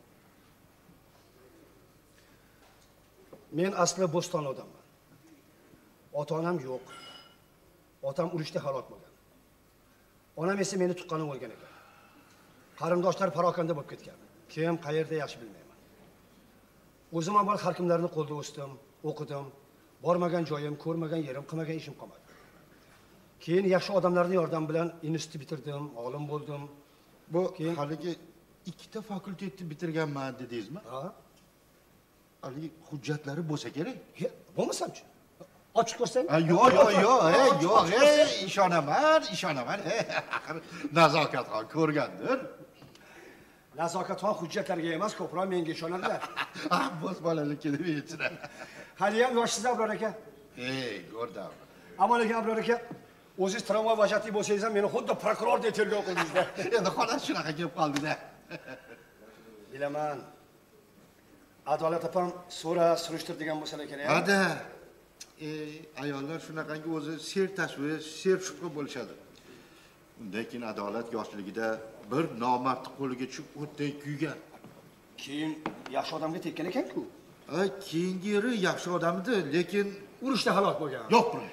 Men asli Bo'ston odamman. Ota-onam yo'q. Otam urushda halok bo'lgan. Onam esa meni tuqqanim o'lgan ekan. Qarindoshlar parokanda bo'lib ketgan. Kim qayerda yaxshi bilmayman. O'zim avval har kimlarni qo'lda o'sdim, o'qidim. Bormagan joyim, ko'rmagan yerim, qilmagan ishim qolmadi. Keyin yaxshi odamlarning yordami bilan institut bitirdim, olim bo'ldim. Bu haligi ikkita fakultetni bitirganman dedingizmi? Ha? Haligi hujjatlari bo'lsa kerak. Bo'lmasam-chi? Ochib ko'rsang? Yo'q, yo'q, yo'q, yo'q, ey, ishonaman, ishonaman. Axir nazokatxon ko'rgandir. Nazokatxon hujjatlarga emas, ko'proq menga ishonadilar. Ah, bo'z bolalikka deb aytdilar. Hali ham yoshsiz Abror aka. Ey, ko'rdim. Ammo lekin Abror aka, o'zingiz tramvay vajatli bo'lsangiz ham meni xuddi prokurordek tergov qildingizda. Endi xolos shunaqa kelib qoldi-da. Bilaman. Adolat opam so'ra, surishtir degan bo'lsa kerak. Ada. Ey, ayollar shunaqangi o'zi ser tashvish, ser shubha bo'lishadi. Undan keyin adolat yoshligida bir nomardni qo'liga tushib o'tday kuygan. Keyin yaxshi odamga tekkan ekan-ku. Ay, keyingi yeri yaxshi odam edi, lekin urushda halok bo'lgan. Yo'q, buray.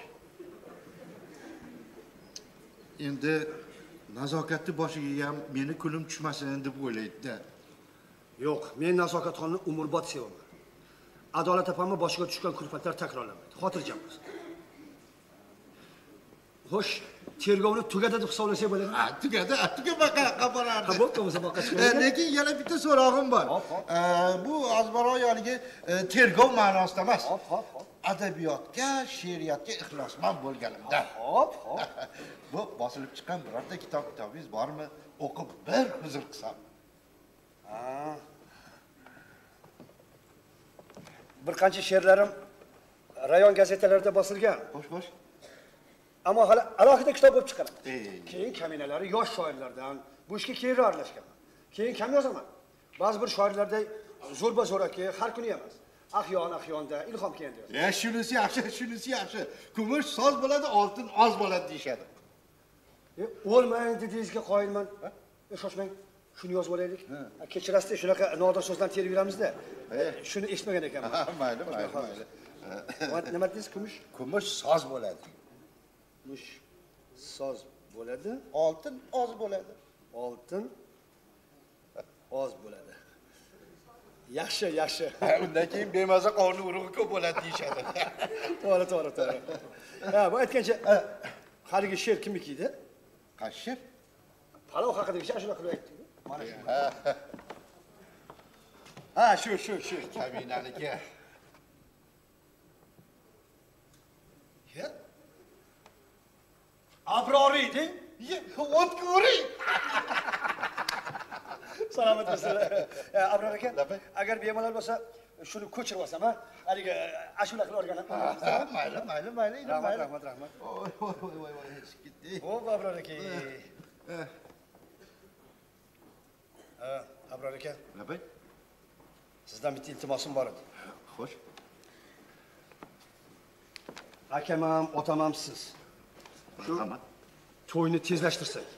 Endi nazokatni boshiga ham meni kulim tushmasin deb o'ylaydi-da. Yo'q, men nazokatxonni umrbod sevaman. Adolat opamni boshiga tushgan kulfatlar takrorlanmaydi. Xotirjam bo'lsin. Xo'sh, tergovni tugadi deb hisoblasak bo'ladimi? Ha, tugadi, tugabaqa qaborardi. Ha, bo'pti, bo'lsa boqqa chiqadi. Lekin yana bitta so'rog'im bor. Bu ozbaroq yoligi tergov ma'nosida emas. Hop, hop, hop. Adabiyotga, she'riyatga ixlosmand bo'lganimda. Hop, hop. Bu bosilib chiqqan birorta kitob kitobingiz bormi? O'qib bir huzur qilsam. Ha. Bir qancha she'rlarim rayon gazetalarida bosilgan. Xo'sh, xo'sh. Ammo hali alohida kitob bo'lib chiqadi. Keyin kaminalari yosh shoirlardan bu ishga keyinroq aralashganman. Keyin kam yozaman. Ba'zi bir shoirlarda zo'rba zo'raki har kuni emas. Ahyon ahyonda ilhom keldi. Ya shunisi yaxshi, shunisi yaxshi. Kumush soz bo'ladi, oltin oz bo'ladi deyshadi. E, o'lmang dedingizga qoyilman. E, shoshmang. Shuni yozib olaylik. Kechirasizda shunaqa nodir so'zdan terib yuramizda. Shuni eshitmagan ekanman. Mayli, mayli, mayli. Nima dedingiz, kumush? Kumush soz bo'ladi. Kumush soz bo'ladi, oltin oz bo'ladi. Oltin oz bo'ladi. Yaxshi, yaxshi. Undan keyin bemaza qonun urug'i ko'p bo'ladi deyshadi. To'g'ri, to'g'ri, to'g'ri. Ha, bu aytgancha haligi she'r kimniki edi? Qaysi she'r? Palov haqidagi she'r shunaqa qilib aytdi. Mana shu. Ha, shu, shu, shu. Kabinaniki. Abroriy deng. O'tkuri. Salomat bo'lsinlar. Abror aka, agar bemalol bo'lsa, shuni ko'chirib olsam, ha? Haligi ashula qilib o'rganib. Mayli, mayli, mayli. Rahmat, rahmat, rahmat. Voy, voy, voy, voy, ketdi. Xo'p, Abror aka. Ha, Abror aka. Nima? Sizdan bitta iltimosim bor edi. Xo'sh. Akam ham, otam ham siz. Shu to'yni tezlashtirsak.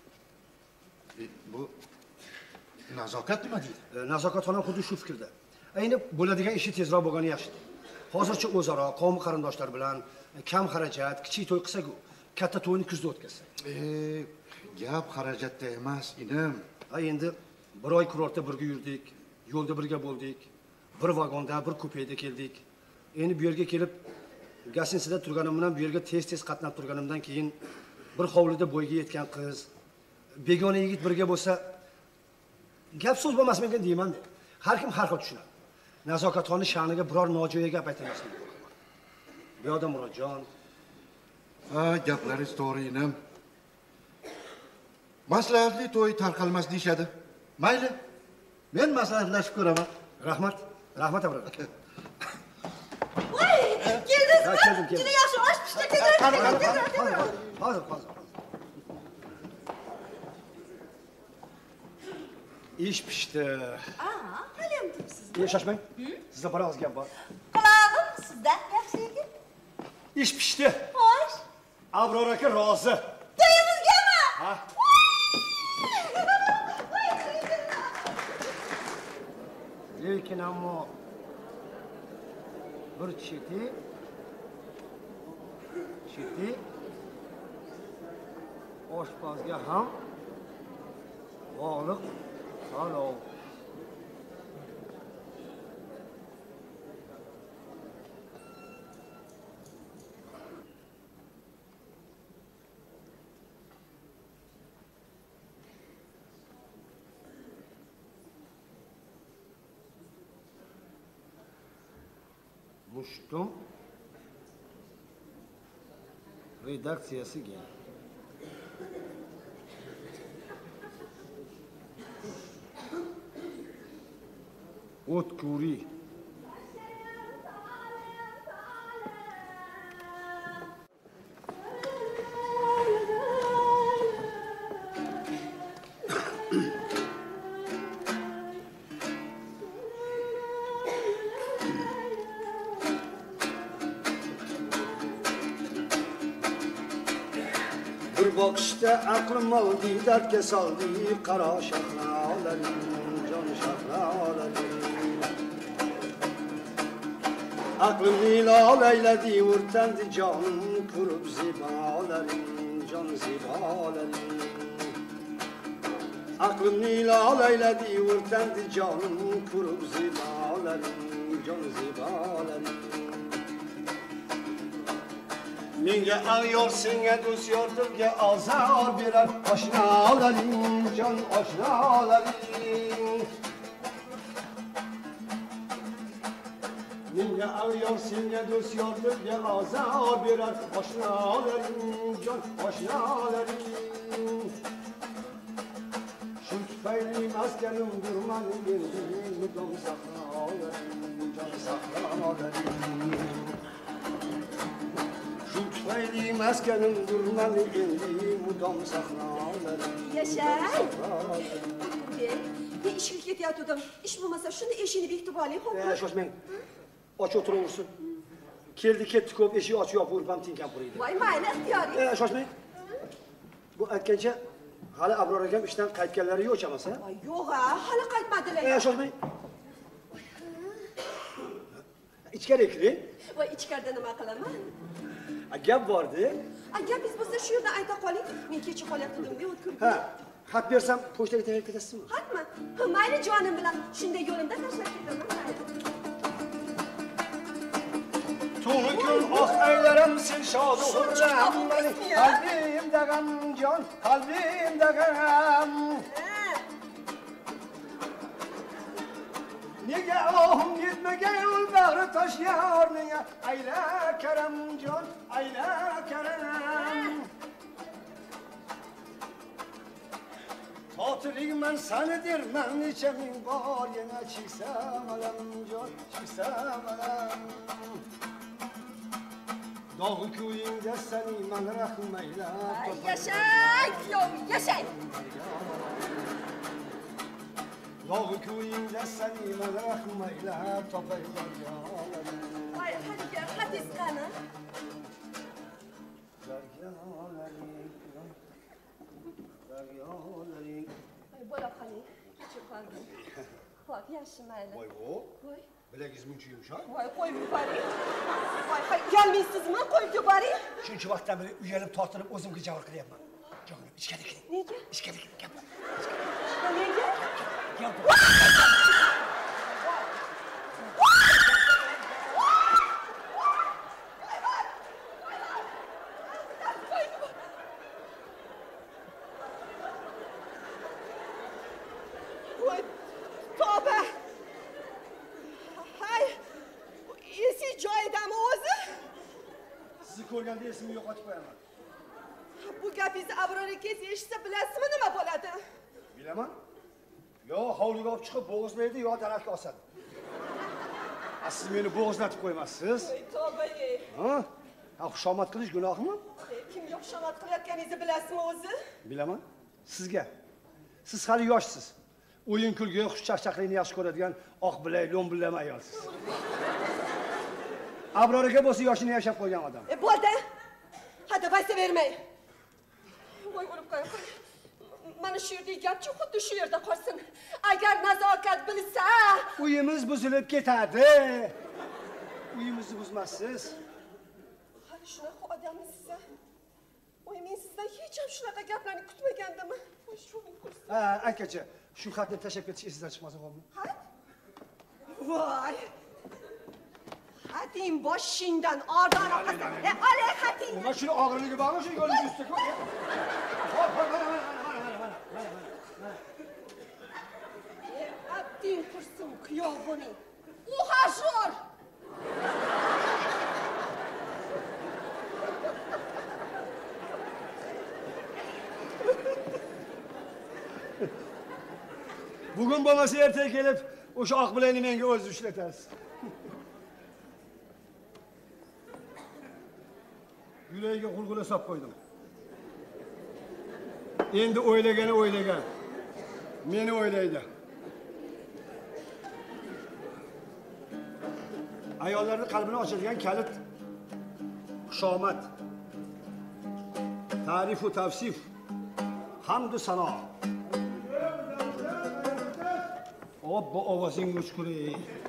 Bu nazokat nima deydi? Nazokatxona xuddi shu fikrda. Endi bo'ladigan ishi tezroq bo'lgani yaxshi. Hozircha o'zaro qavm qarindoshlar bilan kam xarajat, kichik to'y qilsak-ku, katta to'yni kuzda o'tkazsak. E, gap xarajatda emas, inim. Ha, endi bir oy kurortda birga yurdik, yo'lda birga bo'ldik, bir vagonda, bir kupeda keldik. Endi bu yerga kelib Gasinsida turganim bilan bu yerga tez-tez qatnab turganimdan keyin bir hovlida bo'yga yetgan qiz, begona yigit birga bo'lsa, gap so'z bo'lmasmikin deyman. Har kim har xil tushunadi. Nazokatxonning sha'niga biror nojo'ya gap aytilmasin. Bu yoqda Murodjon. Ha, gaplaringiz to'g'ri, inim. Maslahatli to'y tarqalmas deyshadi. Mayli. Men maslahatlashib ko'raman. Rahmat. Rahmat Abror. Voy, keldingizmi? Ha, keldim, keldim. Juda yaxshi osh pishdi. Tezroq, tezroq, tezroq. Hozir, hozir. Ish pishdi. Aa, hali ham turibsizmi? E, shoshmang. Sizda bir oz gap bor. Qulog'im sizda, yaxshi ekan. Ish pishdi. Xo'sh. Abror aka rozi. To'yimizgami? Ha? Lekin ammo bir cheti cheti oshpazga ham bog'liq salov. Muştum redaksiyasiga O'tkuri bir bakışta aklım aldı, dertke saldı, kara şahlalarım, can şahlalarım. Aklım hilal eyledi, vurtendi canım, kurup zibalarım, can zibalarım. Aklım hilal eyledi, vurtendi canım, kurup zibalarım, can zibalarım. Minge ağıyor singe düz yordurge azar birer aşnalarım can aşnalarım. Minge ağıyor singe düz yordurge azar birer aşnalarım can aşnalarım. Şu tüfeğli maskenim durmanı geldim müdom saklalarım can saklalarım. Tüfeğli maskenim durmanı endi mudam saklalarım. Yashay. Ben ishga ketayotgandim. Ish bo'lmasa shuni eshikni bekitib oling, xo'pmi? E, shoshmang. Och o'tiraversin. Keldi ketdi ko'p eshik ochib yopib o'rib ham tinkab qo'ydi. Voy, mayli, ixtiyoring. E, shoshmang. Bu aytgancha hali Abror akam ishdan qaytganlari yo'q chamasi. Voy, yo'q-a, hali qaytmadilar. E, shoshmang. Ichkari kiring. Voy, ichkarida nima qilaman? Gap bordi. Gapingiz bo'lsa shu yerda ayta qoling. Men kechib qolyaptim-da, o'tkirib. Ha, xat bersam pochtaga tayyor ketasizmi? Xatmi? Ha, mayli jonim bilan shunday yo'limda tashlab ketaman. Tuni kun oq aylarim sen shod hurram meni. Qalbimda g'am jon, qalbimda g'am. Nega ohim yetmagan yo'l bag'ri tosh yorninga ayla karam jon, ayla karam. Totiligman sani derman necha ming bor yana chiqsam alam jon, chiqsam alam. Dog'i ko'yingda sani man rahim aylab. Yashay, kuyov, yashay. Dog'i ko'yingda sani man rahim aylab topay baryolar. Voy, hadiga hadis qani? Baryolar. Voy, bo'la qoling. Kechib qoldim. Xo'p, yaxshi mayli. Voy, vo. Voy. Bilagingiz muncha yumshoq. Voy, qo'yib yuboring. Voy, qo'y, uyalmaysizmi? Qo'yib yuboring. Shuncha vaqtdan beri uyalib tortilib o'zimga javr qilyapman. Jonim, ichkari kiring. Nega? Ichkari kiring, gap bor. Nega? Gap bor. Voy, tavba. Hay. Esi joyidami o'zi? Sizni ko'rganda esimni yo'qotib qo'yaman. Bu gapingizni Abror akangiz eshitsa bilasizmi nima bo'ladi? Bilaman. Yo hovliga olib chiqib bo'g'izlaydi, yo daraxtga osadi. A siz meni bo'g'izlatib qo'ymassiz. Voy, tavba-ye. Ha? Ha, xushomad qilish gunohmi? Kimga xushomad qilayotganingizni bilasizmi o'zi? Bilaman. Sizga. Siz hali yoshsiz. o'yin kulgi, xushchaqchaqlikni yaxshi ko'radigan oq bilak, lo'mbilama ayolsiz. Abror aka bo'lsa yoshini yashab qo'ygan odam. E bo'ldi. Hadi vaysa bermay. Voy o'lib qo'y. Mana shu yerdagi gapchi xuddi shu yerda qolsin. Agar nazokat bilsa, uyimiz buzilib ketadi. Uyimizni buzmassiz. hali shunaqa odamsiz. Voy men sizdan hech ham shunaqa gaplarni kutmagandim. Voy shuni ko'rsin. Ha, akachi, shu xatni tashlab ketish esingizdan chiqmasa qoldi. Xat? Voy. Xating boshingdan ordan orqasidan. E, olay xating. Nima shuni og'irligi bormi shu yo'lni ustida ko'y? Hop, hop, mana, mana, mana, mana, mana, mana. E, abding qursin qiyobuning. U hashur. Bugun bo'lmasa ertaga kelib, o'sha oq bilakni menga o'zingiz ishlatasiz. Yuragiga g'ulg'ula solib qo'ydim. Endi o'ylagani o'ylagan. Meni o'ylaydi. Ayollarning qalbini ochadigan kalit xushomat. Ta'rif va tavsif. Hamd va sano. Hop, bu ovozing o'chkuray.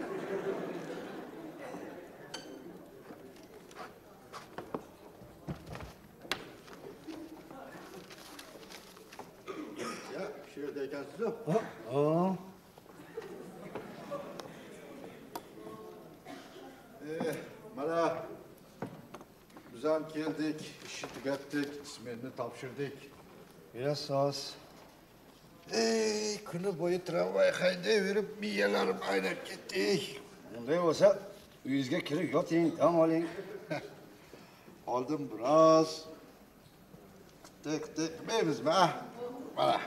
Ya, shu yerda ekansiz-ku. Ha? Eh, mana biz ham keldik, ishni tugatdik, ismenni topshirdik. Biraz soz. Ey, kuni bo'yi tramvay haydayverib, miyalarim aynab ketdi. Bunday bo'lsa, uyingizga kirib yoting, dam oling. Oldim biroz. Tek tek qilmaymizmi? Mana.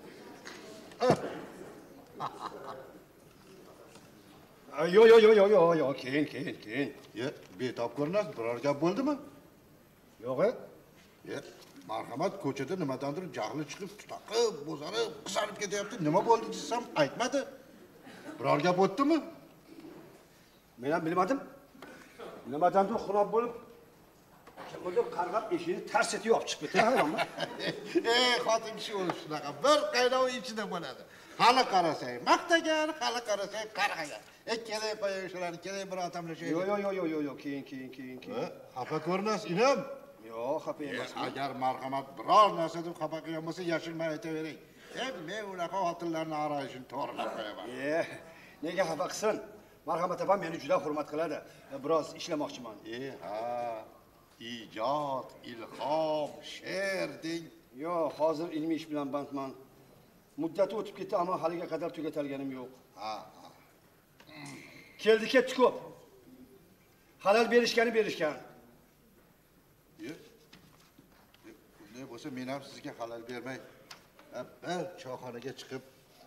Yo, yo, yo, yo, yo, yo, keyin, keyin, keyin. Ye, betob ko'rinasiz, biror gap bo'ldimi? Yo'q. Ye, marhamat ko'chada nimadandir jahli chiqib, tutaqib, bo'zarib, qizarib ketyapti. Nima bo'ldi desam, aytmadi. Biror gap o'tdimi? Men ham bilmadim. Nimadandir xunob bo'lib, qilib qarg'ab eshikni tars etib yopib chiqib ketdi. Hayronman. Ey, xotin kishi o'zi shunaqa bir qaynov ichida bo'ladi. Hali qarasang maqtagan, hali qarasang qarg'agan. E, kelay qo'ying shularni, kelay bir otamlashaylik. Yo, yo, yo, yo, yo, yo, keyin, keyin, keyin, keyin. Xafa ko'rinasiz, inam. Yo'q, xafa emasman. Agar marhamat biror narsa deb xafa qilgan bo'lsa, yashirmay aytavering. E, men unaqa xotinlarning aroyishini to'g'rilab qo'yaman. E, nega xafa qilsin? Marhamat opam meni juda hurmat qiladi. Biroz ishlamoqchiman. E, ha, ijod, ilhom, she'r deng. Yo'q, hozir ilmiy ish bilan bandman. Muddati o'tib ketdi, ammo haliga qadar tugatalganim yo'q. Ha, Keldi ketdi ko'p. Halal berishgani berishgan. Yo'q. Bunday bo'lsa, men ham sizga halal bermay, bir choyxonaga chiqib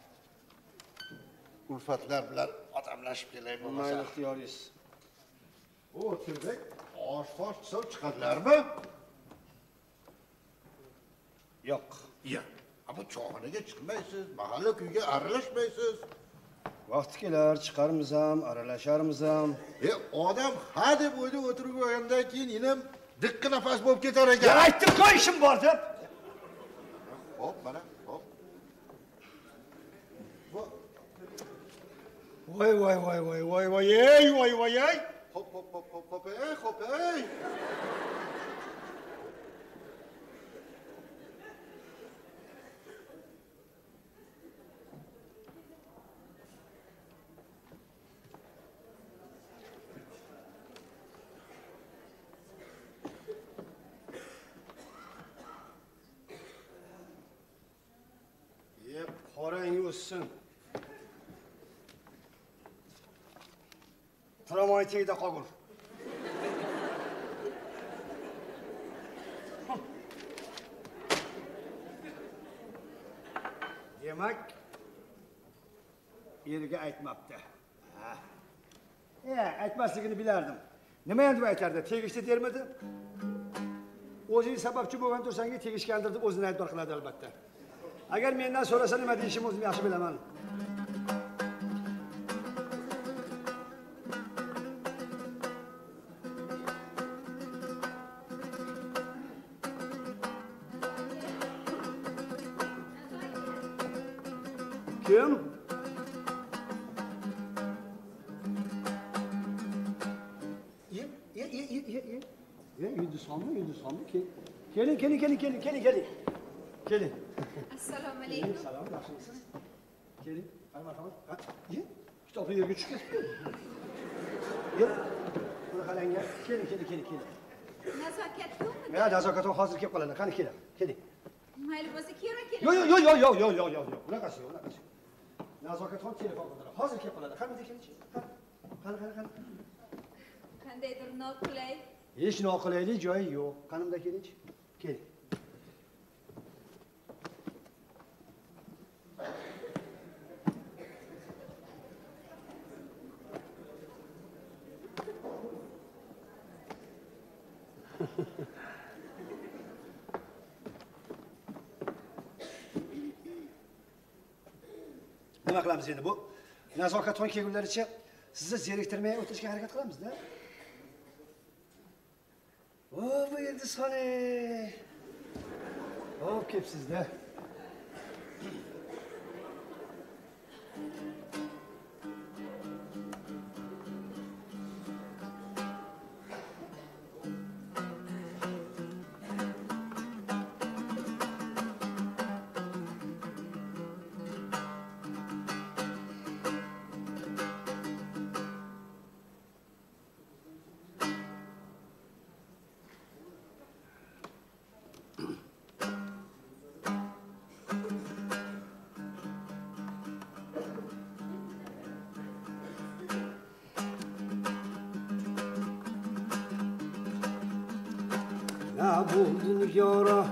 ulfatlar bilan odamlashib kelay bo'lmasa. Mayli ixtiyoringiz. O'tirdik, osh-fosh qilib chiqadilarmi? Yo'q. Ya, bu choyxonaga chiqmaysiz, mahalla kuyga aralashmaysiz. Vaqti kelar, chiqarmiz ham, aralasharmiz ham. E, odam ha deb o'yda o'tirib qo'ygandan keyin inim diqqi nafas bo'lib ketar ekan. Ya aytdim-ku ishim bor deb. Hop, mana, hop. Voy, voy, voy, voy, voy, voy, ey, voy, voy, ey. Hop, hop, hop, hop, hop, ey, hop, ey. Yep, qorang o'ssin. Tramvay tagida qolgur. Demak, eriga aytmabdi. Ha. Ya, aytmasligini bilardim. Nima endi aytardi? Tegishli dermidi? O'zing sababchi bo'lgan tursangi tegishgandir deb o'zini aybdor qiladi albatta. Agar mendan so'rasa nima deyishimni o'zim yaxshi bilaman. Kim? Ye, ye, ye, ye, ye, ye. Ye, Yudisonmi, Yudisonmi? Keling, keling, keling, keling, keling, keling. Keling. Assalomu alaykum. Salom, yaxshimisiz? Keling, qani marhamat. Ye, kitobni yerga tushib ketibdi. Ye, buni qarang, keling, keling, keling, keling. Nazokat yo'qmi? Ya, nazokat hozir kelib qoladi. Qani keling, keling. Mayli bo'lsa, keyinroq keling. Yo'q, yo'q, yo'q, yo'q, yo'q, yo'q, yo'q, yo'q. Unaqasi yo'q, unaqasi yo'q. Nazokatxon telefon qildilar. Hozir kelib qoladi. Qani keling. Qani, qani, qani. Qandaydir noqulay. Hech noqulaylik joyi yo'q. Qanimda keling. Keling. Nima qilamiz endi bu? Nazokatxon kelgunlaricha sizni zeriktirmay o'tishga harakat qilamiz-da. O, bu endi soni. Hop, kelibsiz-da. Ne buldun yara,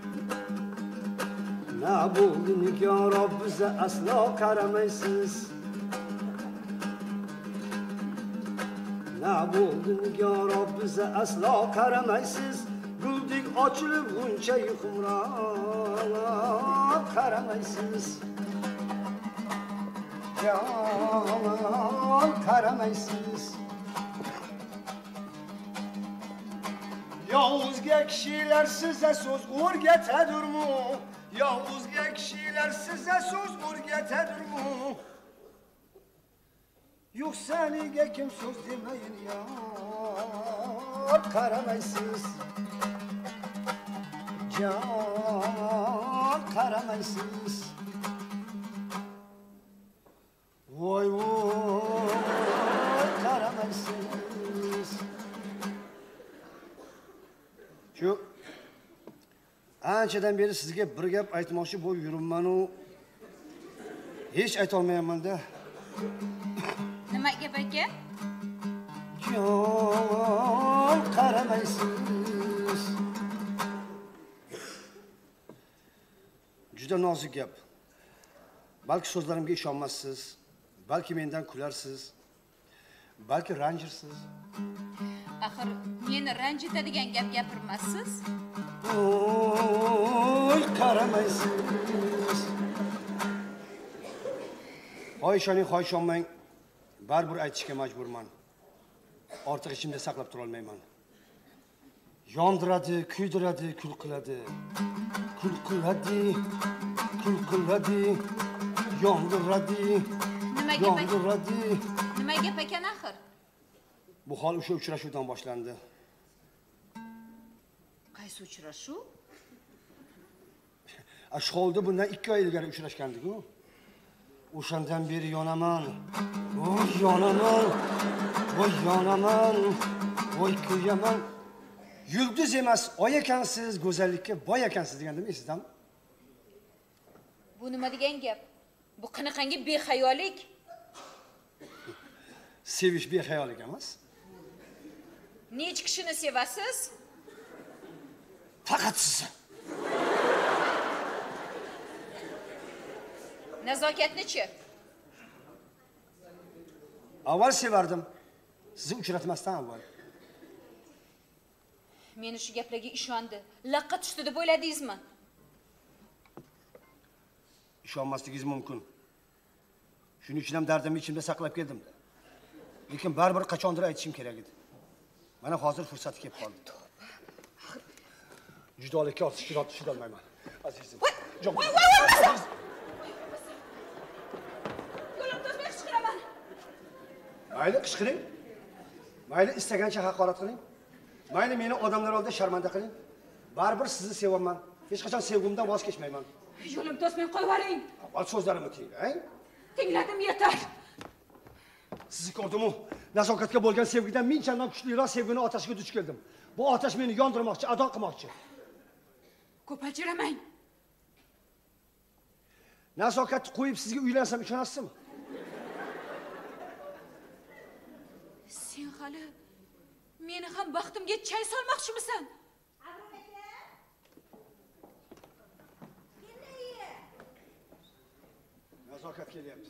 ne buldun yara, bize asla karamaysiz. Ne buldun yara, bize asla karamaysiz. Güldük açılıp bunca yıkımrak karamaysiz. Yalan karamaysiz. Yavuzga kişiler size söz o'rgatadir mu? Yavuzga kişiler size söz o'rgatadir mu? Yoksa nega kim söz demeyin ya? Karamaysiz. Can karamaysiz. Voy voy karamaysiz. Şu anchadan beri sizga bir gap aytmoqchi bo'lib yuribman-u, hech ayta olmayapman-da. Nima gap aka? Jon qaramaysiz. Juda nozik gap. Balki so'zlarimga ishonmassiz, balki mendan kularsiz, balki ranjirsiz. Axir meni ranjitadigan gap gapirmassiz? Oy, qaramaysiz. Hoy ishoning, hoy ishonmang, baribir aytishga majburman. Ortiq ichimda saqlab tura olmayman. Yondiradi, kuydiradi, kul qiladi. Kul qiladi, kul qiladi. Yondiradi, Nima gap? yondiradi. Nima gap ekan axir? Bu hol o'sha uchrashuvdan boshlandi. Qaysi uchrashuv? Ashxolda bundan ikki oy ilgari uchrashgandik-ku. O'shandan beri yonaman. Voy yonaman. Voy yonaman. Voy kuyaman. Yulduz emas, oy ekansiz, go'zallikka boy ekansiz degandim esingizmi? Bu nima degan gap? Bu qanaqangi behayolik? Sevish behayolik emas. Nech kishini sevasiz? Faqat sizni. Nazokatni-chi? Avval sevardim. Sizni uchratmasdan avval. Meni shu gaplarga ishondi. Laqqa tushdi deb o'yladingizmi? ishonmasligingiz mumkin. Shuning uchun ham dardimni ichimda saqlab keldim. Lekin baribir qachondir aytishim kerak edi. Mana hozir fursati kelib qoldi. Judolikka ortiq chidolmayman. Azizim. Voy, voy, voy! Yo'lim to'smay qichqiraman. Mayli qichqiring. Mayli istagancha haqorat qiling. Mayli meni odamlar oldida sharmanda qiling. Baribir sizni sevaman. Hech qachon sevgimdan voz kechmayman. Yo'lim to'smay qo'yvaring. Ol so'zlarimni tinglang. Tingladim yetar. Sizni ko'rdim-u, nazokatga bo'lgan sevgidan ming chandon kuchliroq sevgini otashiga duch keldim. Bu otash meni yondirmoqchi, ado qilmoqchi. Ko'palchiramang. Nazokatni qo'yib sizga uylansam ishonasizmi? Sen hali meni ham baxtimga chay solmoqchimisan? Nazokat kelyapti.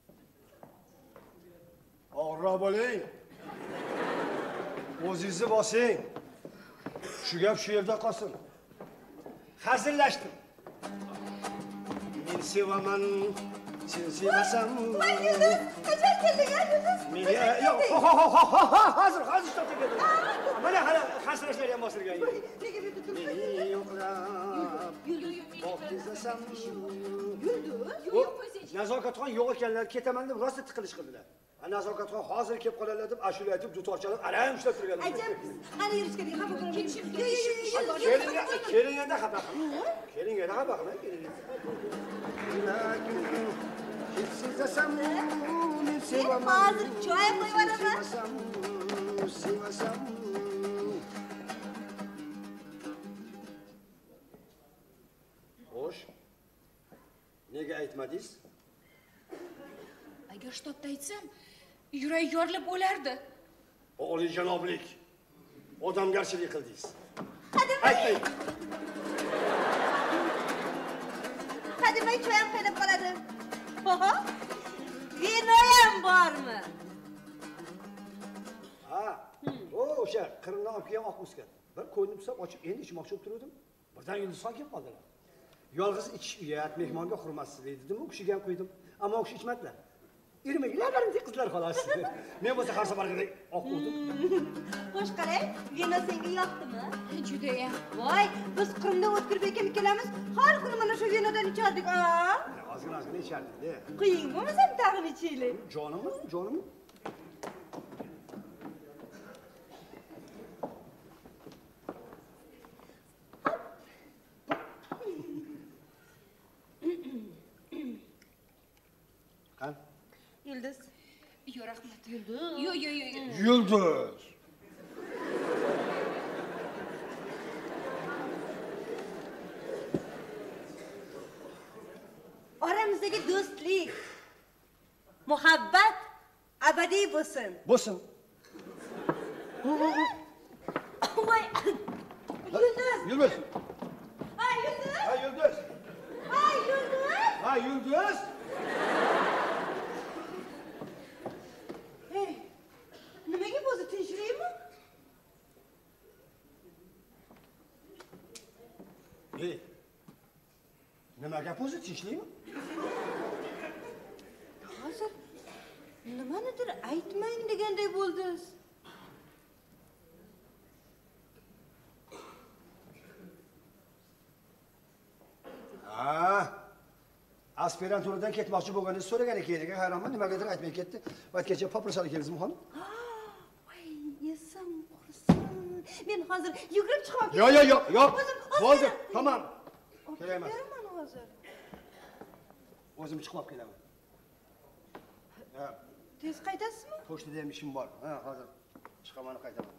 Og'riroq bo'ling. O'zingizni bosing. Shu gap shu yerda qolsin. Hazillashdim. Men sevaman, sen sevasan. Voy, Yulduz, qachon kelding, Yulduz? Meni yo'q, ho ho ho ho ho hozir hozir to'xtab keldim. Mana hali hazillashlar ham bostirgan. Nega bu yerda turibsan? Meni yo'qlab. Boqizasam. Yulduz, Nazokatxon yo'q ekanlar, ketaman deb rosa tiqilish qildilar. Nazokatxon hozir kelib qoladilar deb ashula aytib, dutor chalib, aram ushlab turganlar. ajab. Qani yurishga xafa bo'lmayman. Keling, keling endi xafa qiling. Keling endi xafa qiling. Sizasam, men sevaman. Hozir choy qo'yib yuboraman. Sevasam. Xo'sh. Nega aytmadingiz? Agar shtobda aytsam, yurak yorilib o'lardi. Oliy janoblik. Odamgarchilik qildingiz. Hademay. Aytmang. Hademay choy ham qaynab qoladi. Oho. Vino ham bormi? Ha. O, o'sha qirindan olib kelgan oq muskat. Bir ko'yni pishab ochib, endi ichmoqchi bo'lib turdim. Birdan Yulduzxon kelib qoldilar. Yolg'iz ichish uyat, mehmonga hurmatsizlik dedim, u kishiga ham qo'ydim. Ammo u kishi ichmadilar. Irmanglarning qizlar xolos. Men bo'lsa har safargidek oq urdim. Xo'sh qarang, vino senga yoqdimi? Juda ham. Voy, biz Qrimda o'tkir bekam ikkalamiz har kuni mana shu vinodan ichardik, a? Ozgina ozgina ichardik-da. Qiyin bo'lmasa tag'in ichaylik. Jonimmi, jonim? Qan? Yulduz. Yo'q, rahmat. Yulduz. Yo'q, yo'q, yo'q. Yulduz. Oramizdagi do'stlik, muhabbat abadiy bo'lsin. Bo'lsin. Voy. Yulduz. Yulduz. Ha, Yulduz. Ha, Yulduz. Ha, Yulduz. Ha, Yulduz. Hey, nimaga o'zi tinchlikmi? Hey. Nima gap o'zi tinchlikmi? Hozir nimanidir aytmang deganday bo'ldingiz. Ha. Aspiranturadan ketmoqchi bo'lganingizni so'ragan ekan, hayronman, nimagadir aytmay ketdi. Vaqtgacha paprasali keldingizmi xonim? Voy, yesam qursin. Men hozir yugurib chiqib Yo'q, yo'q, yo'q, yo'q. Bo'ldi, Hozir. tamam. Kerak emas. Beraman hozir. O'zim chiqib olib kelaman. Ha, Tez qaytasizmi? pochtada ham ishim bor. Ha, hozir chiqaman, qaytaman.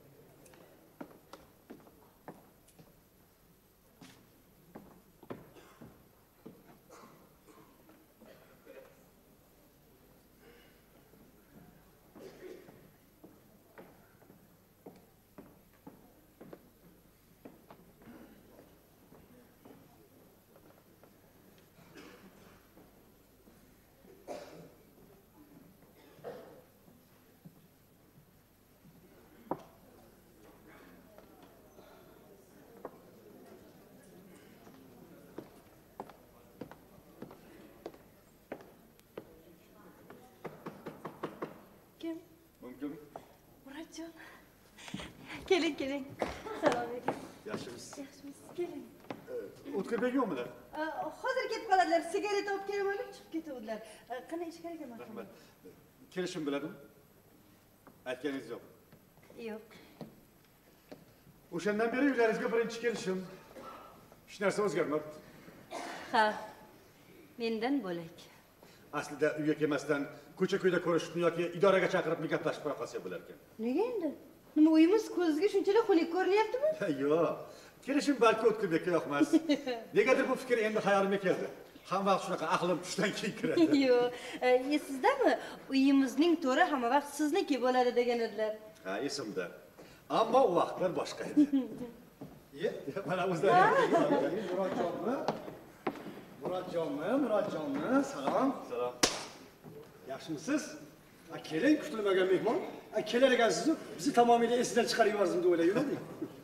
O'tgim. Murodjon. Keling, keling. Salom bering. Yaxshimisiz? Yaxshimisiz? Keling. O'tkirbek yo'qmilar? Hozir kelib qoladilar. Sigaret olib kelaman deb chiqib ketuvdilar. Qanday ish kerak ekan? Rahmat. Kelishim biladim. Aytganingiz yo'q. Yo'q. O'shandan beri uylaringizga birinchi kelishim. Hech narsa o'zgarmabdi. Ha. Mendan bo'lak. Aslida uyga kelmasdan ko'cha-ko'yda ko'rishibmi yoki idoraga chaqirib gaplashib qo'ya qolsak bo'lar ekan. Nega endi? Nima uyimiz ko'zga shunchalik xunuk ko'rinyaptimi? Yo'q. Kelishim balki O'tkirga yoqmas. Negadir bu fikr endi xayolimga keldi. Hamma vaqt shunaqa aqlim tushdan keyin kiradi. Yo'q. Esizdami? Uyimizning to'ri hamma vaqt sizniki bo'ladi degan edilar. Ha, esimda. Ammo u vaqtlar boshqa edi. Ye, mana o'zlari. Murodjonmi? Murodjonmi? Murodjonmi? Salom. Salom. Yaxshimisiz? Ha, keling, kutilmagan mehmon. Ha, kelar ekansiz-ku, bizni tamomila esidan chiqarib yuborsin deb o'ylayverdik.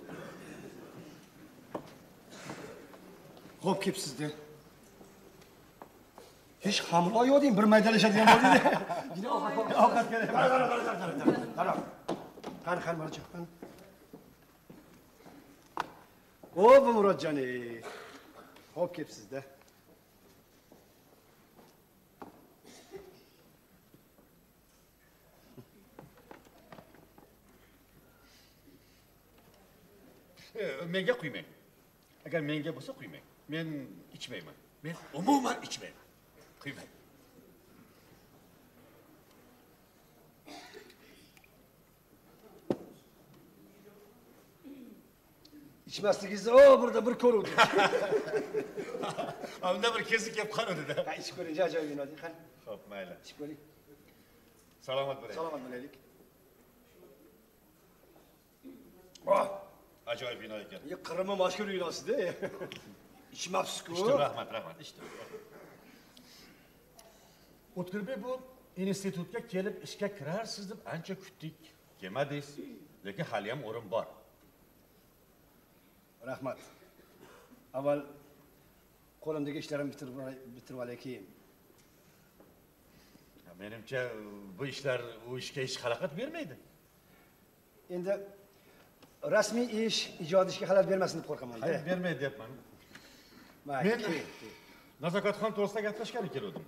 Xo'p, kelibsiz-da. Hech xamir yo'ding, bir maydalashadigan bo'lding. Yine ovqat kerak. Qara, qara, qara, qara. Qara. Qani, qani, Murodjon, qani. O, bu Murodjon. Xo'p, kelibsiz-da. Menga quymang. Agar menga bo'lsa quymang. Men ichmayman. Men umuman ichmayman. Quymang. İçmezliginizde o burada bir koruydu. Unda bir kesik kelib qoldi-da. Ha, ichib ko'ring, ajoyib vino deng. Xo'p, mayli. Ichib ko'ring. Salomat bo'ling. Salomat bo'laylik. Oh, ajoyib vino ekan. Ya Qirimi mashhur vinosida. İchmabsiz-ku. İşte rahmat, rahmat, işte. O'tkirbek, bu institutga kelib ishga kirarsiz deb ancha kutdik. Kelmadingiz, lekin hali ham o'rin bor. Rahmat. Avval qo'limdagi ishlarimni bitirib bitirib olay keyin. Menimcha bu ishlar u ishga hech xalaqat bermaydi. Endi rasmiy ish, ijodiy ishga xalal bermasin deb qo'rqaman-da. Hayır, bermaydi deyapman. Men nazokatxon to'g'risida gaplashgani keldim.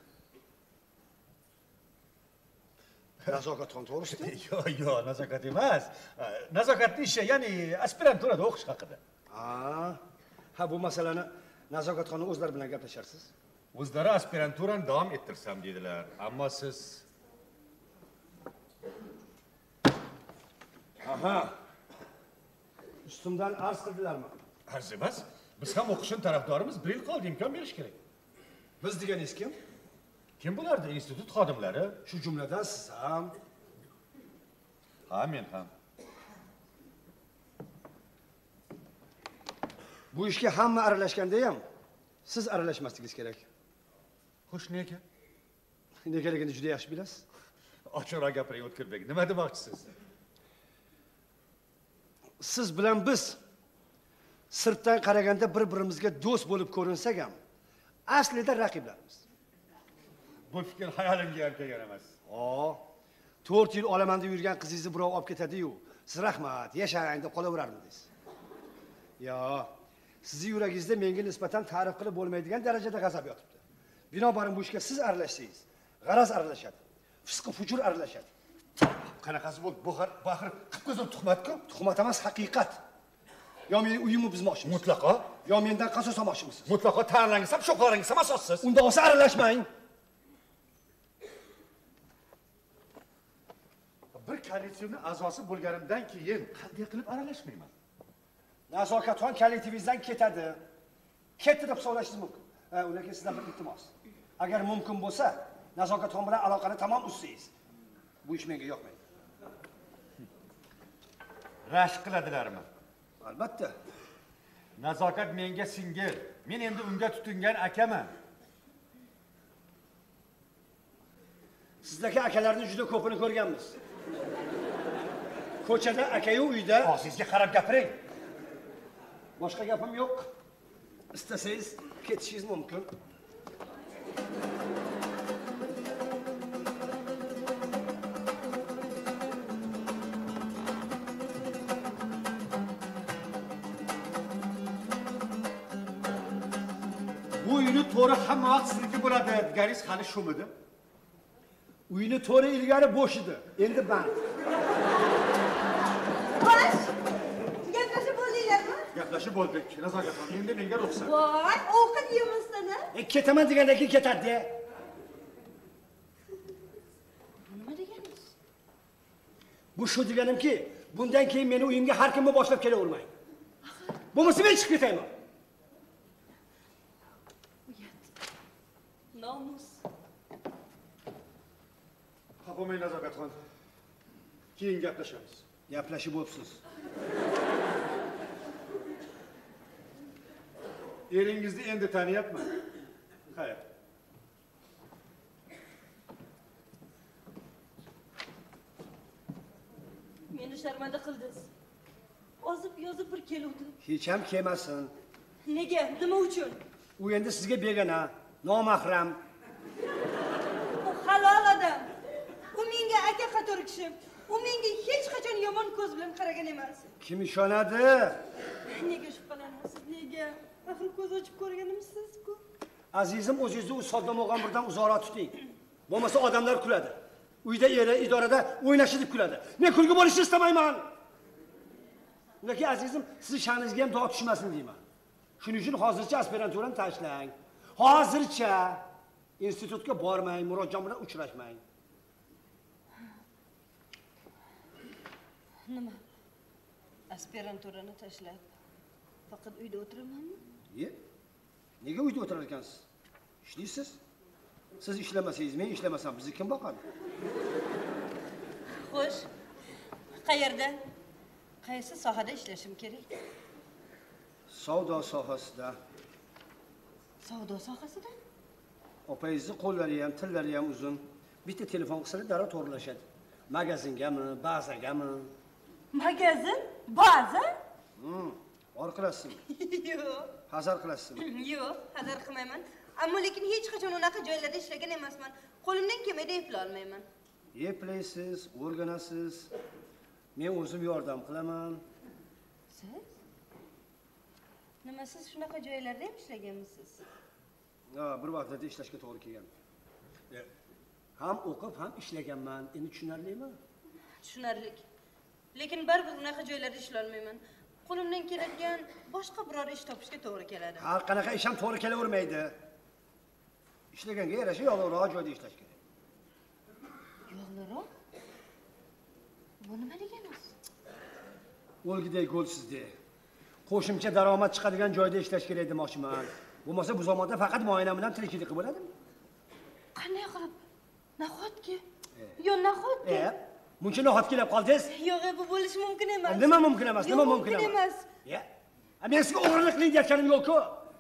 Nazokatxon to'g'risida? Yo'q, yo'q, nazokat emas. Nazokatli ishi, ya'ni aspiranturada o'qish haqida. Ha, ha bu masalani nazokatxonni o'zlari bilan gaplasharsiz. O'zlari aspiranturani davom ettirsam dedilar, ammo siz Aha. Ustimdan arz qildilarmi? Arz emas. Biz ham o'qishning tarafdorimiz, bir yil qoldi, imkon berish kerak. Biz deganingiz kim? Kim bo'lardi? Institut xodimlari. Shu jumladan siz ham. Ha, men ham. Bu ishga hamma aralashganda ham siz aralashmasligingiz kerak. Xo'sh, nega? Negaligini juda yaxshi bilasiz. Ochiqroq gapiring, O'tkirbek. Nima demoqchisiz? Siz bilan biz sirtdan qaraganda bir-birimizga do'st bo'lib ko'rinsak ham, aslida raqiblarmiz. Bu fikr hayolimga ham kelgan emas. O, to'rt yil olamanda yurgan qizingizni birov olib ketadi-yu, siz rahmat, yashang deb qolaverarmidingiz? Yo, sizning yuragingizda menga nisbatan ta'rif qilib bo'lmaydigan darajada g'azab yotibdi. Binobarin bu ishga siz aralashsangiz, g'araz aralashadi, fisq fujur aralashadi. Qanaqasi bu buxar, baxir, qip-qizil tuhmat-ku? Tuhmat emas, haqiqat. Yo meni uyimni buzmoqchisiz? Mutlaqo. Yo mendan qasos olmoqchimisiz? Mutlaqo tanlangiz ham, sho'qlaringiz ham asossiz. Unda olsa aralashmang. Bir kollektivning a'zosi bo'lganimdan keyin qanday qilib aralashmayman? Nazokatxon kollektivingizdan ketadi. Ketdi deb hisoblashingiz mumkin. Ha, ularga sizdan bir iltimos. Agar mumkin bo'lsa, nazokatxon bilan aloqani tamom uzsangiz. Bu ish menga yoqmaydi. Rashk qiladilarmi? Albatta. Nazokat menga singil. Men endi unga tutingan akaman. Sizdagi akalarni juda ko'pini ko'rganmiz. Ko'chada akayu uyda. Og'zingizga qarab gapiring. Boshqa gapim yo'q. İstesangiz ketishingiz mumkin. Bu uyni to'ri hamma vaqt sizniki bo'ladi deganingiz hali shumidi? Uyni to'ri ilgari bo'sh edi, endi band. Bosh! Gaplashib bo'ldinglarmi? Gaplashib bo'ldik. Nazoratxon, endi menga ruxsat. Voy, ovqat yemasdan a? E, ketaman degandan keyin ketadi. Nima deganingiz? Bu shu deganimki, bundan keyin meni uyimga har kimni boshlab kelavermang. Bo'lmasa men chiqib ketayman. Nomus. Xafa Nazoratxon. Keyin gaplashamiz. Gaplashib bo'libsiz. Eringizni endi taniyapman. Xayr. Meni sharmanda qildingiz. Ozib yozib bir keluvdim. Hech ham kelmasin. Nega? Nima uchun? U endi sizga begona, nomahram. U halol odam. U menga aka qatori kishi. U menga hech qachon yomon ko'z bilan qaragan emas. Kim ishonadi? Nega shubhalanasiz? Nega? Axir ko'z ochib ko'rganimsiz-ku. Azizim, o'zingizni u sodda mog'amburdan uzoqroq tuting. Bo'lmasa odamlar kuladi. Uyda eri, idorada o'ynashi deb kuladi. Men kulgi bo'lishni istamayman. Lekin azizim, siz sha'ningizga ham dog' tushmasin deyman. Shuning uchun hozircha aspiranturani tashlang. Hozircha institutga bormang, Murodjon bilan uchrashmang. Nima? Aspiranturani tashlab faqat uyda o'tiramanmi? Ye? Nega uyda o'tirar ekansiz? Ishlaysiz? Siz ishlamasangiz, men ishlamasam bizni kim boqadi? Xo'sh. Qayerda? Qaysi sohada ishlashim kerak? Savdo sohasida. Savdo sohasida? Opangizning qo'llari ham, tillari ham uzun. Bitta telefon qilsalar darrov to'g'rilashadi. Magazingami, bazagami? Magazin? Baza? Hmm, or qilasizmi? Yo'q. Hazar qilasizmi? Yo'q, hazar qilmayman. Ammo lekin hech qachon unaqa joylarda ishlagan emasman. Qo'limdan kelmaydi eplay olmayman. Eplaysiz, o'rganasiz. Men o'zim yordam qilaman. Siz? Nima siz shunaqa joylarda ham ishlaganmisiz? Ha, bir vaqtda ishlashga to'g'ri kelgan. E, ham o'qib, ham ishlaganman. Endi tushunarlimi? Tushunarli. Lekin baribir unaqa joylarda ishlay olmayman. Qo'limdan keladigan boshqa biror ish topishga to'g'ri keladi. Har qanaqa ish ham to'g'ri kelavermaydi. Ishlaganga yarasha yo'g'liroq joyda ishlash kerak. Yo'g'liroq? Bu nima deganingiz? O'lgidek go'lsizda. Qo'shimcha daromad chiqadigan joyda ishlash kerak demoqchiman. Bo'lmasa bu zamonda faqat muayana bilan tirikchilik qilib bo'ladimi? Qanday qilib? Nahotki? Yo, nahotki? E, buncha nahot kelib qoldingiz? Yo'q, bu bo'lishi mumkin emas. Nima mumkin emas? Nima mumkin emas? Ya. Men sizga o'g'irlik qiling deyotganim yo'q-ku.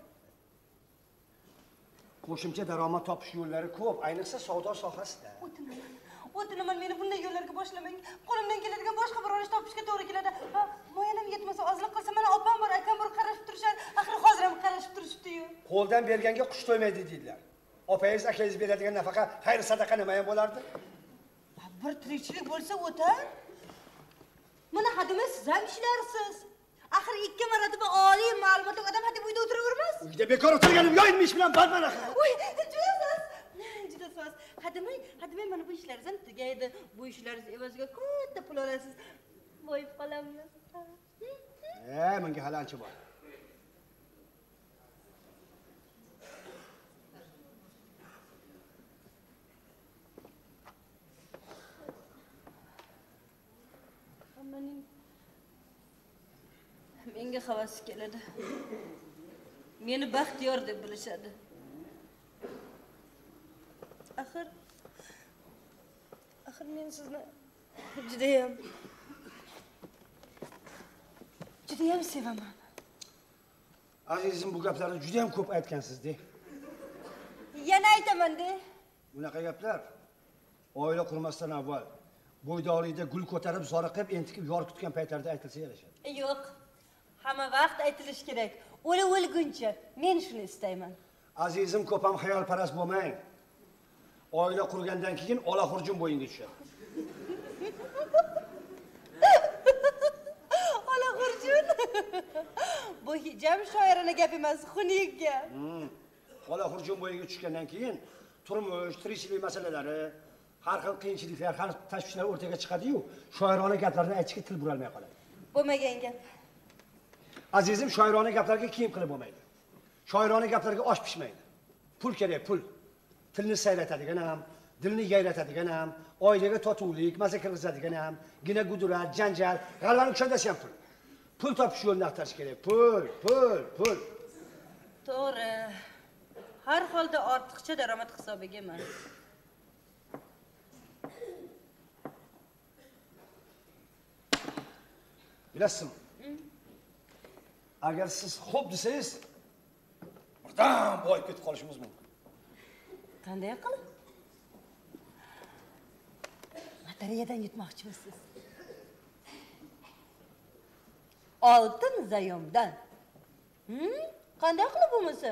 Qo'shimcha daromad topish yo'llari ko'p, ayniqsa savdo sohasida. O'tinaman. O'tinaman, meni bunday yo'llarga boshlamang. Qo'limdan keladigan boshqa biror ish topishga to'g'ri keladi. Ha, mo'yanam yetmasa ozlik qilsa, mana opam bor, akam bor, qarashib turishadi. Axir hozir ham qarashib turishibdi-yu. Qo'ldan berganga qush to'ymaydi deydilar. Opangiz, akangiz beradigan nafaqa, xayr sadaqa nima ham bo'lardi? Bir tirikchilik bo'lsa o'tar. Mana hademay siz ham ishlarsiz. Axir ikki marotaba oliy ma'lumotli odam hadeb uyda o'tiravermas. Uyda bekor o'tirganim yo'q, ish bilan badman axir. Uy, juda soz. Juda soz. Hademay, hademay mana bu ishlaringiz tugaydi. Bu ishlaringiz evaziga katta pul olasiz. Boyib qolammiz. E, menga hali ancha bor. Hammaning menga havasi keladi. Meni baxtiyor deb bilishadi. Axir axir men sizni juda ham juda ham sevaman. Azizim, bu gaplarni juda ham ko'p aytgansiz-da. Yana aytaman-da. Bunaqa gaplar oila qurmasdan avval bo'ydoqlikda gul ko'tarib, zoriqib, entikib, yor kutgan paytlarda aytilsa yarashadi. Yo'q. Hamma vaqt aytilish kerak. O'la o'lguncha men shuni istayman. Azizim, ko'p ham xayolparast bo'lmang. Oila qurgandan keyin olahurjun bo'yinga tushadi. Olahurjun? Bu hijab shoirona gap emas, xunuk gap. bola hurjun bo'yiga tushgandan keyin turmush, tirikchilik masalalari, har xil qiyinchiliklar, har xil tashvishlar o'rtaga chiqadi-yu, shoirona gaplarni aytishga til buralmay qoladi. Bo'lmagan gap. Azizim, shoirona gaplarga kiyim qilib bo'lmaydi. Shoirona gaplarga osh pishmaydi. Pul kerak, pul. Tilni sayratadigan ham, dilni yayratadigan ham, oilaga totuvlik, maza kirgizadigan ham, gina gudurat, janjal, g'alvani kuchadasi ham pul. Pul topish yo'lini axtarish kerak. Pul, pul, pul. To'g'ri. Har holda ortiqcha daromad hisobiga emas. Bilasizmi? Agar siz xo'p desangiz, birdan boyib ketib qolishimiz mumkin. Qanday qilib? Matariyadan yutmoqchimisiz? Oltin zayomdan. Hm? Qanday qilib bo'lmasa?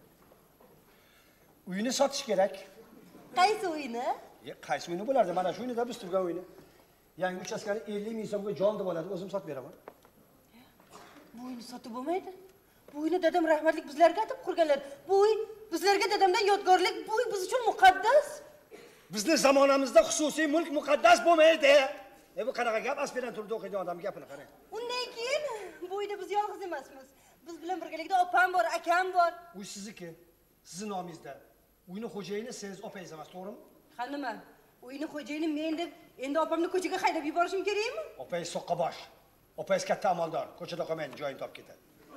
Uyni sotish kerak. Qaysi uyni? Ya, qaysi uyni bo'lardi? Mana shu uyni da biz turgan uyni. Yangi uchastkani ellik ming so'mga jon deb oladi, o'zim sotib beraman. Bu uyni sotib bo'lmaydi. Bu uyni dadam rahmatlik bizlarga aytib qurganlar. Bu uy bizlarga dadamdan yodgorlik, bu uy biz uchun muqaddas. Bizning zamonamizda xususiy mulk muqaddas bo'lmaydi. E bu qanaqa gap? Aspiranturada o'qiydigan odam gapini qarang. Undan keyin bu uyda biz yolg'iz emasmiz. Biz bilan birgalikda opam bor, akam bor. Uy sizniki, sizning nomingizda. Uyni xo'jayini siz, opangiz emas, to'g'rimi? Ha nima? Uyni xo'jayini men deb endi opamni ko'chaga haydab yuborishim kerakmi? Opangiz so'qqabosh. Opangiz katta amaldor, ko'chada qolmaydi, joyini topib ketadi.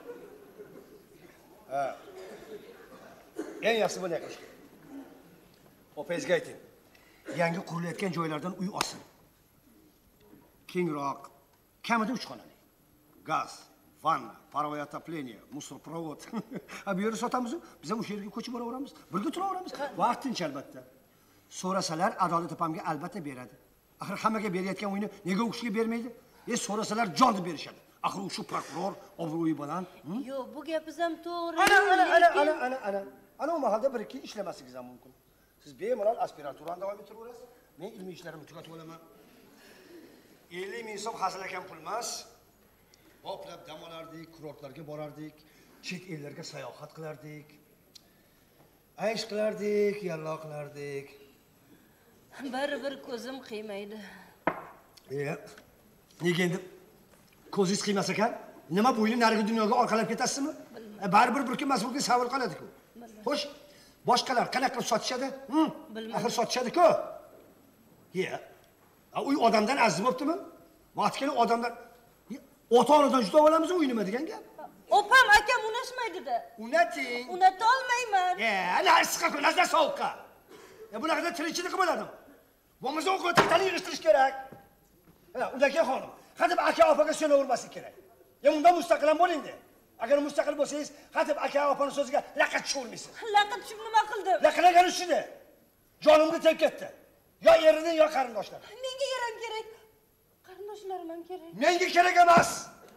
Ha. Eng yaxshisi bunday qilish. Opangizga ayting. Yangi qurilayotgan joylardan uy olsin. Kengroq, kamida uch xonali. Gaz, vanna, parovoy отопление, musorprovod. Ha bu yerni sotamiz, biz ham o'sha yerga ko'chib boraveramiz. Birga turaveramiz. Vaqtincha albatta. So'rasalar adolat opamga albatta beradi. Axir hammaga berayotgan uyni nega u kishiga bermaydi? E so'rasalar jon deb berishadi. Axir u shu prokuror, obro'yi baland. Yo'q, bu gapingiz ham to'g'ri. Ana, ana, ana, ana, ana, ana. Ana u mahalda bir ikki ishlamasligingiz ham mumkin. Siz bemalol aspiranturani davom ettiraverasiz. Men ilmiy ishlarimni tugatib olaman. ellik ming so'm hazilakam pul emas. Boplab dam olardik, kurortlarga borardik, chet ellarga sayohat qilardik. Aysh qilardik, yallo qilardik. Baribir ko'zim qiymaydi. E, nega endi ko'zingiz qiymas ekan? Nima bo'yli narigi dunyoga orqalab ketasizmi? E, baribir bir kun mas'ulga savol qoladi-ku. Xo'sh, boshqalar qanaqa qilib sotishadi? Hm? Axir sotishadi-ku. Ye. A uy odamdan aziz bo'ptimi? Vaqtkani odamdan ota-onadan juda olamiz, uy nima degan gap? Opam akam unashmaydi-da. Unating. Unata olmayman. E, ana issiqqa qo'ylasda sovuqqa. E, bunaqada tirikchilik bo'ladimi? Bo'lmasa o'qib ta'til yig'ishtirish kerak. Ha, undan keyin xonim, hadeb aka opaga so'navermaslik kerak. Ya undan mustaqil ham bo'ling-da. Agar mustaqil bo'lsangiz, hadeb aka opaning so'ziga laqat tushirmaysiz. Laqat tushib nima qildim? Laqalagan ishida. Jonimga tegib ketdi. Yo erini, yo qarindoshlar. Menga yaram kerak. Qarindoshlarim ham kerak. Menga kerak emas.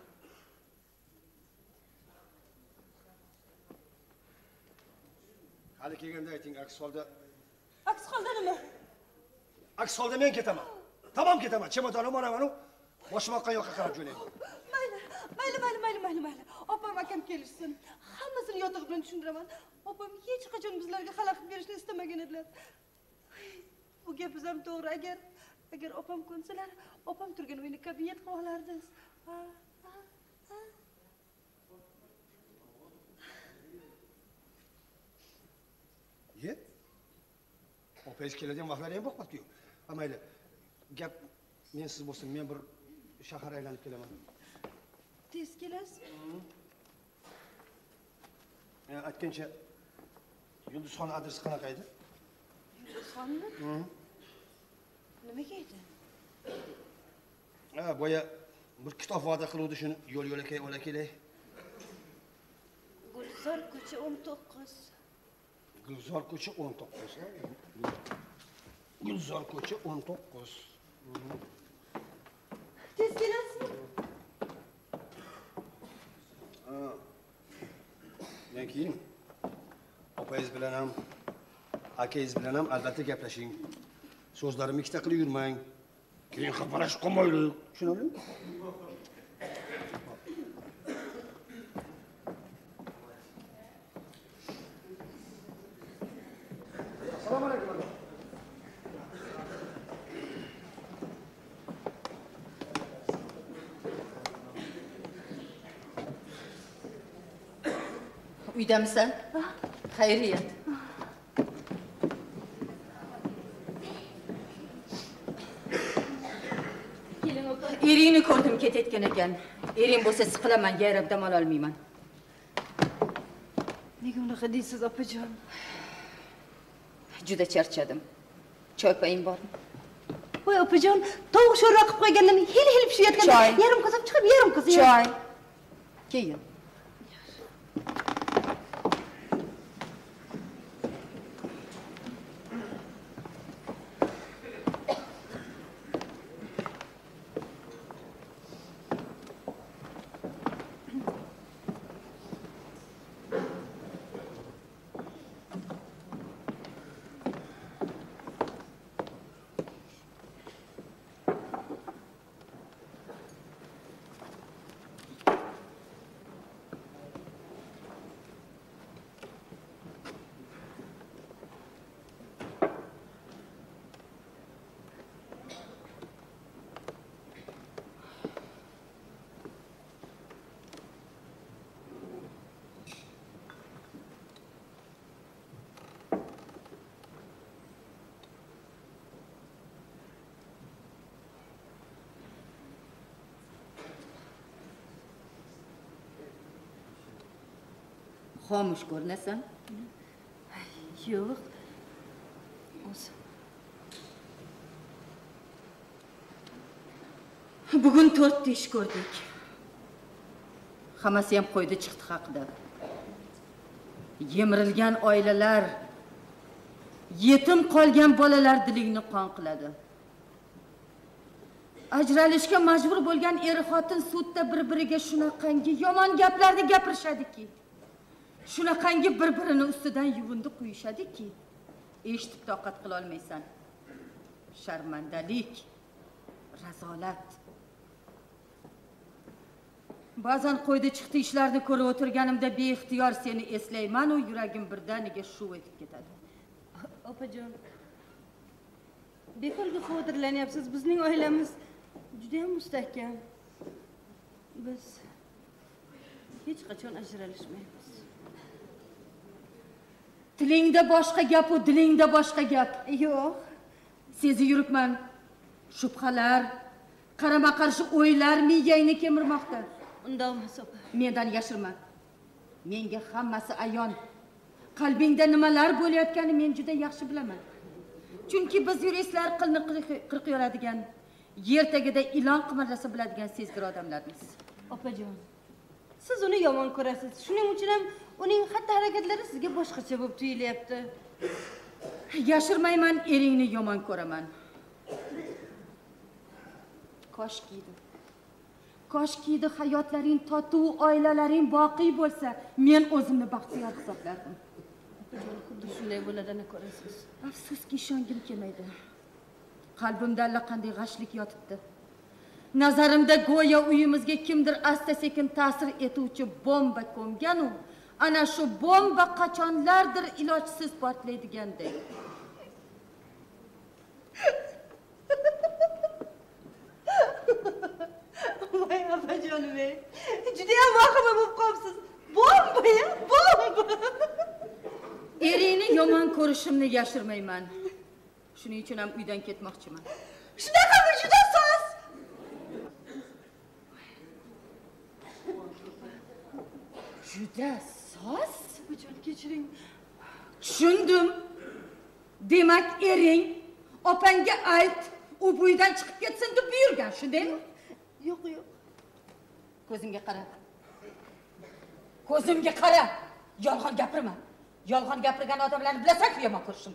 Hali kelganda ayting, aks holda. Aks holda nima? Aks holda men ketaman. Tamom ketaman. Chemodonim olaman, boshim oqqan yoqqa qarab jo'nayman. Mayli, mayli, mayli, mayli, mayli, mayli. Opam akam kelishsin. Hammasini yotig'i bilan tushundiraman. Opam hech qachon bizlarga xalaqit berishni istamagan edilar. Bu gapingiz ham to'g'ri. Agar agar opam ko'nsalar, opam turgan uyni kabinet qilib olardingiz. Ha, ha, ha. Ye? Opangiz keladigan vaqtlari ham bo'lib-ku. Ha, mayli. Gap men siz bo'lsin, men bir shahar aylanib kelaman. Tez kelasiz? E, aytgancha Yulduzxon adresi qanaqa edi? Yulduzxonni? Nimaga edi? Ha, boya bir kitob va'da qiluvdi, shuni yo'l-yo'lakay ola kelay. Gulzor ko'cha o'n to'qqiz. Gulzor ko'cha o'n to'qqiz. Gulzor ko'cha o'n to'qqiz. Tez kelasizmi? Ha. Men keyin opangiz bilan ham, akangiz bilan ham albatta gaplashing. So'zlarimni ikkita qilib yurmang. Keyin xafarlashib qolmaylik. Tushunarlimi? Uydamisan? Xayriyat. Keling opa. Eringni ko'rdim ketayotgan ekan. Ering bo'lsa siqilaman, yayrab dam ola olmayman. Nega unaqa deysiz opajon? Juda charchadim. Choy paying bormi? Voy opajon, tovuq sho'rva qilib qo'yganlarni hil-hil pishayotganda Choy. yarim qozon chiqib, yarim qozon. Choy. Keyin. Xomush ko'rinasan? Yo'q. O'zi. Bugun to'rtta ish ko'rdik. Hammasi ham qo'ydi chiqdi haqida. Yemirilgan oilalar, yetim qolgan bolalar dilingni qon qiladi. Ajralishga majbur bo'lgan er xotin sudda bir-biriga shunaqangi yomon gaplarni gapirishadiki, shunaqangi bir-birini ustidan yuvindi qo'yishadiki, eshitib toqat qila olmaysan. Sharmandalik, razolat. Ba'zan qo'ydi chiqdi ishlarni ko'rib o'tirganimda beixtiyor seni eslayman, u yuragim birdaniga shuv etib ketadi. Opajon, bekorga xavotirlanyapsiz. Bizning oilamiz juda ham mustahkam. Biz hech qachon ajralishmaymiz. Tilingda boshqa gap, u dilingda boshqa gap. Yo'q. Sezib yuribman. Shubhalar, qarama-qarshi o'ylar miyangni kemirmoqda. Undoq emas opa. Mendan yashirma. Menga hammasi ayon. Qalbingda nimalar bo'layotganini men juda yaxshi bilaman. Chunki biz yuristlar qilni qirq yoradigan, yer tagida ilon qimirlasa biladigan sezgir odamlarmiz. Opajon, siz uni yomon ko'rasiz. Shuning uchun ham uning xatti-harakatlari sizga boshqacha bo'lib tuyulyapti. Yashirmayman, eringni yomon ko'raman. Koshkiydi. Koshkiydi hayotlaring totuv, oilalaring boqiy bo'lsa, men o'zimni baxtiyor hisoblardim. Xuddi shunday bo'ladini ko'rasiz. Afsuski ishongim kelmaydi. Qalbimda allaqanday g'ashlik yotibdi. Nazarimda go'yo uyimizga kimdir asta-sekin ta'sir etuvchi bomba ko'mgan u. Ana shu bomba qachonlardir ilojsiz portlaydigandek. Voy opajonim, juda ham vahima bo'lib qolibsiz. Bomba ya, bomba. Eringni yomon ko'rishimni yashirmayman. Shuning uchun ham uydan ketmoqchiman. Shunaqa bir juda soz. Juda soz? Opajon, kechiring. Tushundim. Demak, ering opangga ayt, u bu uydan chiqib ketsin deb buyurgan, shundaymi? Yo'q, yo'q. Ko'zimga qara. Ko'zimga qara. Yolg'on gapirma. Yolg'on gapirgan odamlarni bilasan-ku yomon ko'rishim.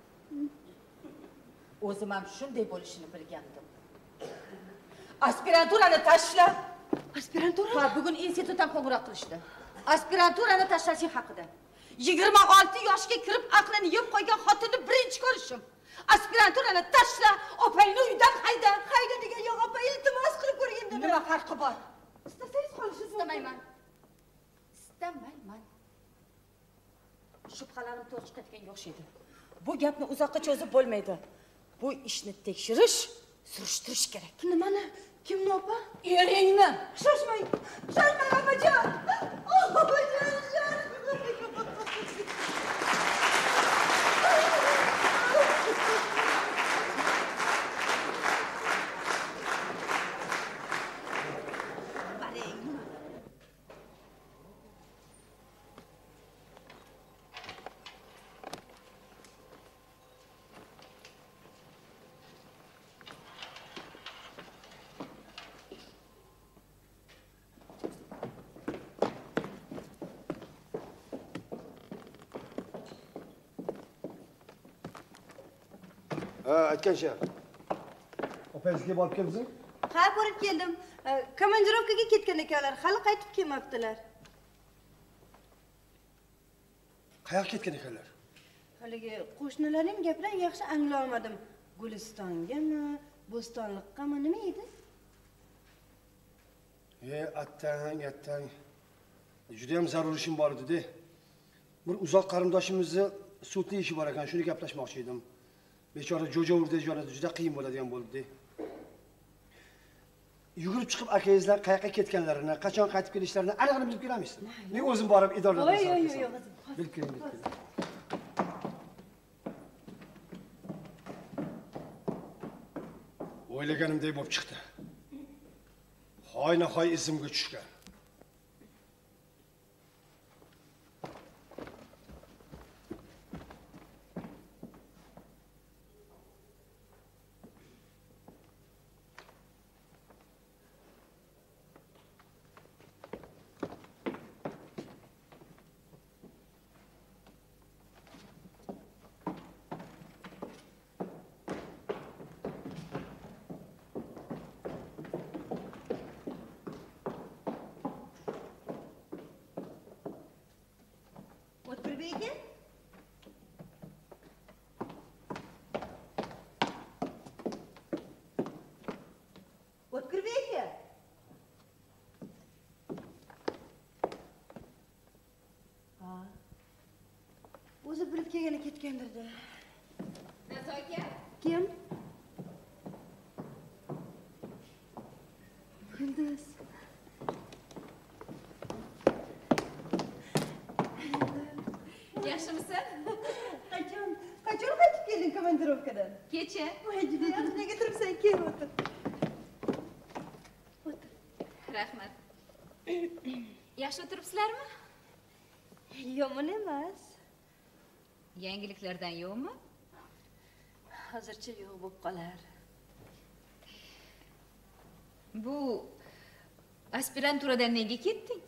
O'zim ham shunday bo'lishini bilgandim. Aspiranturani tashla. Aspirantura? Ha, bugun institutdan qo'ng'iroq qilishdi. Aspiranturani tashlashing haqida. yigirma olti yoshga kirib aqlini yeb qo'ygan xotinni birinchi ko'rishim. Aspiranturani tashla, opangni uydan hayda. Hayda degan yo'q, opa, iltimos qilib ko'rganda. Nima farqi bor? Istasangiz qolishingiz Istamayman. Istamayman. Shubhalarim to'g'ri chiqayotganga o'xshaydi. Bu gapni uzoqqa cho'zib bo'lmaydi. Bu ishni tekshirish, surishtirish kerak. Nimani? Kimni opa? Eringni. Shoshmang. Shoshmang opajon. Opajon. Ha, aytgancha. Opangizga borib kelibsiz? Ha, borib keldim. Komandirovkaga ketgan ekanlar. Hali qaytib kelmabdilar. Qayoqqa ketgan ekanlar? Haligi qo'shnilarning gapidan yaxshi anglay olmadim. Gulistongami, Bo'stonliqqami, nima edi? E, attang, attang. Juda ham zarur ishim bor edi-da. Bir uzoq qarindoshimizni sudli ishi bor ekan, shuni gaplashmoqchi edim. Bechora jo'jovurda jo'nada juda qiyin bo'ladigan bo'ldi. Yugurib chiqib akangizlar qayoqqa ketganlarini, qachon qaytib kelishlarini aniqni bilib kelamisiz? Men o'zim borib idoraladim. Yo'q, yo'q, yo'q. Bilib keling, bilib keling. O'ylaganimdek bo'lib chiqdi. Hoyna-hoy izimga tushgan. O'tkirbek aka? O'tkirbek aka? Ha. O'zi bilib kelgani ketgandir-da. Nazokat. Kim? Yulduz. Yaxshimisan? Qachon? Qachon qaytib kelding komandirovkadan? Kecha. Voy, juda yaxshi. Nega turibsan? Kel, o'tir. O'tir. Rahmat. Yaxshi o'tiribsizlarmi? Yomon emas. Yangiliklardan yo'qmi? Hozircha yo'q bo'lib qolar. Bu aspiranturadan nega ketding?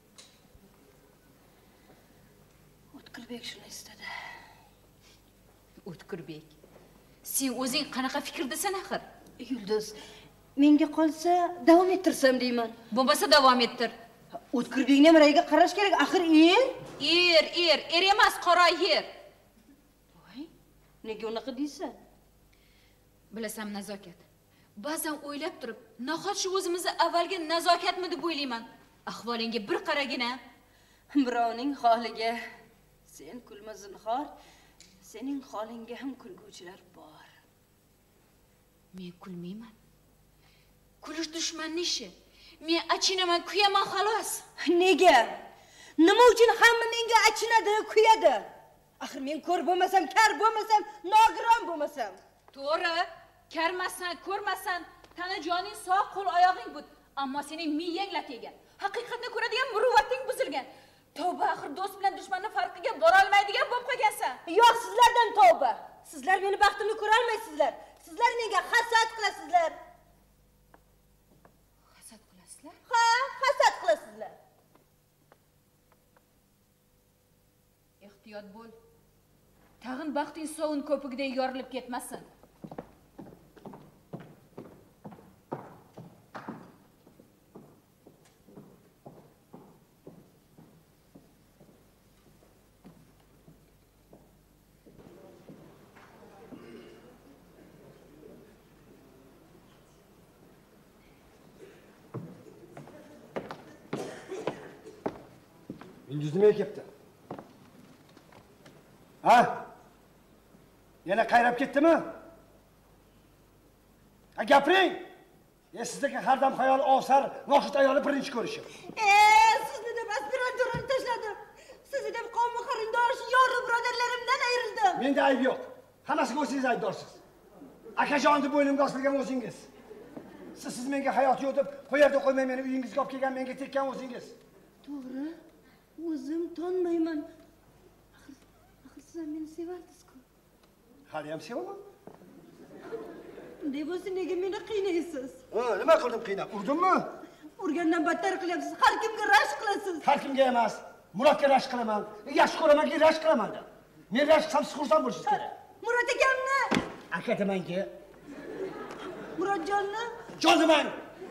O'tkirbek shuni istadi. O'tkirbek. Sen o'zing qanaqa fikrdasan axir? Yulduz, menga qolsa davom ettirsam deyman. Bo'lmasa davom ettir. O'tkirbekning ham rayiga qarash kerak. Axir er. Er, er, er emas, qora yer. Voy, nega unaqa deysan? Bilasan, nazokat. Ba'zan o'ylab turib, nahot shu o'zimizni avvalgi nazokatmi deb o'ylayman. Ahvolingga bir qaragina. Birovning holiga sen kulma zinhor. Sening holingga ham kulguvchilar bor. Men kulmayman. Kulish dushmanning ishi. Men achinaman, kuyaman xolos. Nega? Nima uchun hamma menga achinadi, kuyadi? Axir men ko'r bo'lmasam, kar bo'lmasam, nogiron bo'lmasam. To'g'ri, karmasan, ko'rmasan, tana joning sog', qo'l oyog'ing but, ammo sening miyang lategan. Haqiqatni ko'radigan muruvvating buzilgan. Tavba, axir do'st bilan dushmanning farqiga bora olmaydigan bo'lib qolgansan. Yo'q, sizlardan tavba. Sizlar meni baxtimni ko'ra olmaysizlar. Sizlar menga hasad qilasizlar. Hasad qilasizlar? Ha, hasad qilasizlar. Ehtiyot bo'l. Tag'in baxting sovun ko'pigidek yorilib ketmasin. Yulduz nimaga kelibdi? Ha? Yana qayrab ketdimi? Ha, gapiring. E, sizdagi har dam xayol ovsar, noshud ayoli birinchi ko'rishim. Ee, sizni deb aspiranturani tashladim. Sizni deb qavmi qarindosh, yoru birodarlarimdan ayrildim. Menda ayb yo'q. Hammasiga o'zingiz aybdorsiz. Akajonni bo'ynimga osilgan o'zingiz. Siz siz menga hayot yo'q deb qo'yarda qo'ymay meni uyingizga olib kelgan, menga tekkan o'zingiz. To'g'ri. O'zim tonmayman. Axir, axir siz ham meni sevardingiz-ku. Hali ham sevaman. Bunday bo'lsa nega meni qiynaysiz? Ha, nima qildim qiynab? Urdimmi? Urgandan battar qilyapsiz. Har kimga rashk qilasiz. Har kimga emas. Murodga rashk qilaman. Yaxshi ko'ramanki rashk qilaman-da. Men rashk qilsam siz xursand bo'lishingiz kerak. Murod akamni aka demanki. Murodjonni? Jon demang.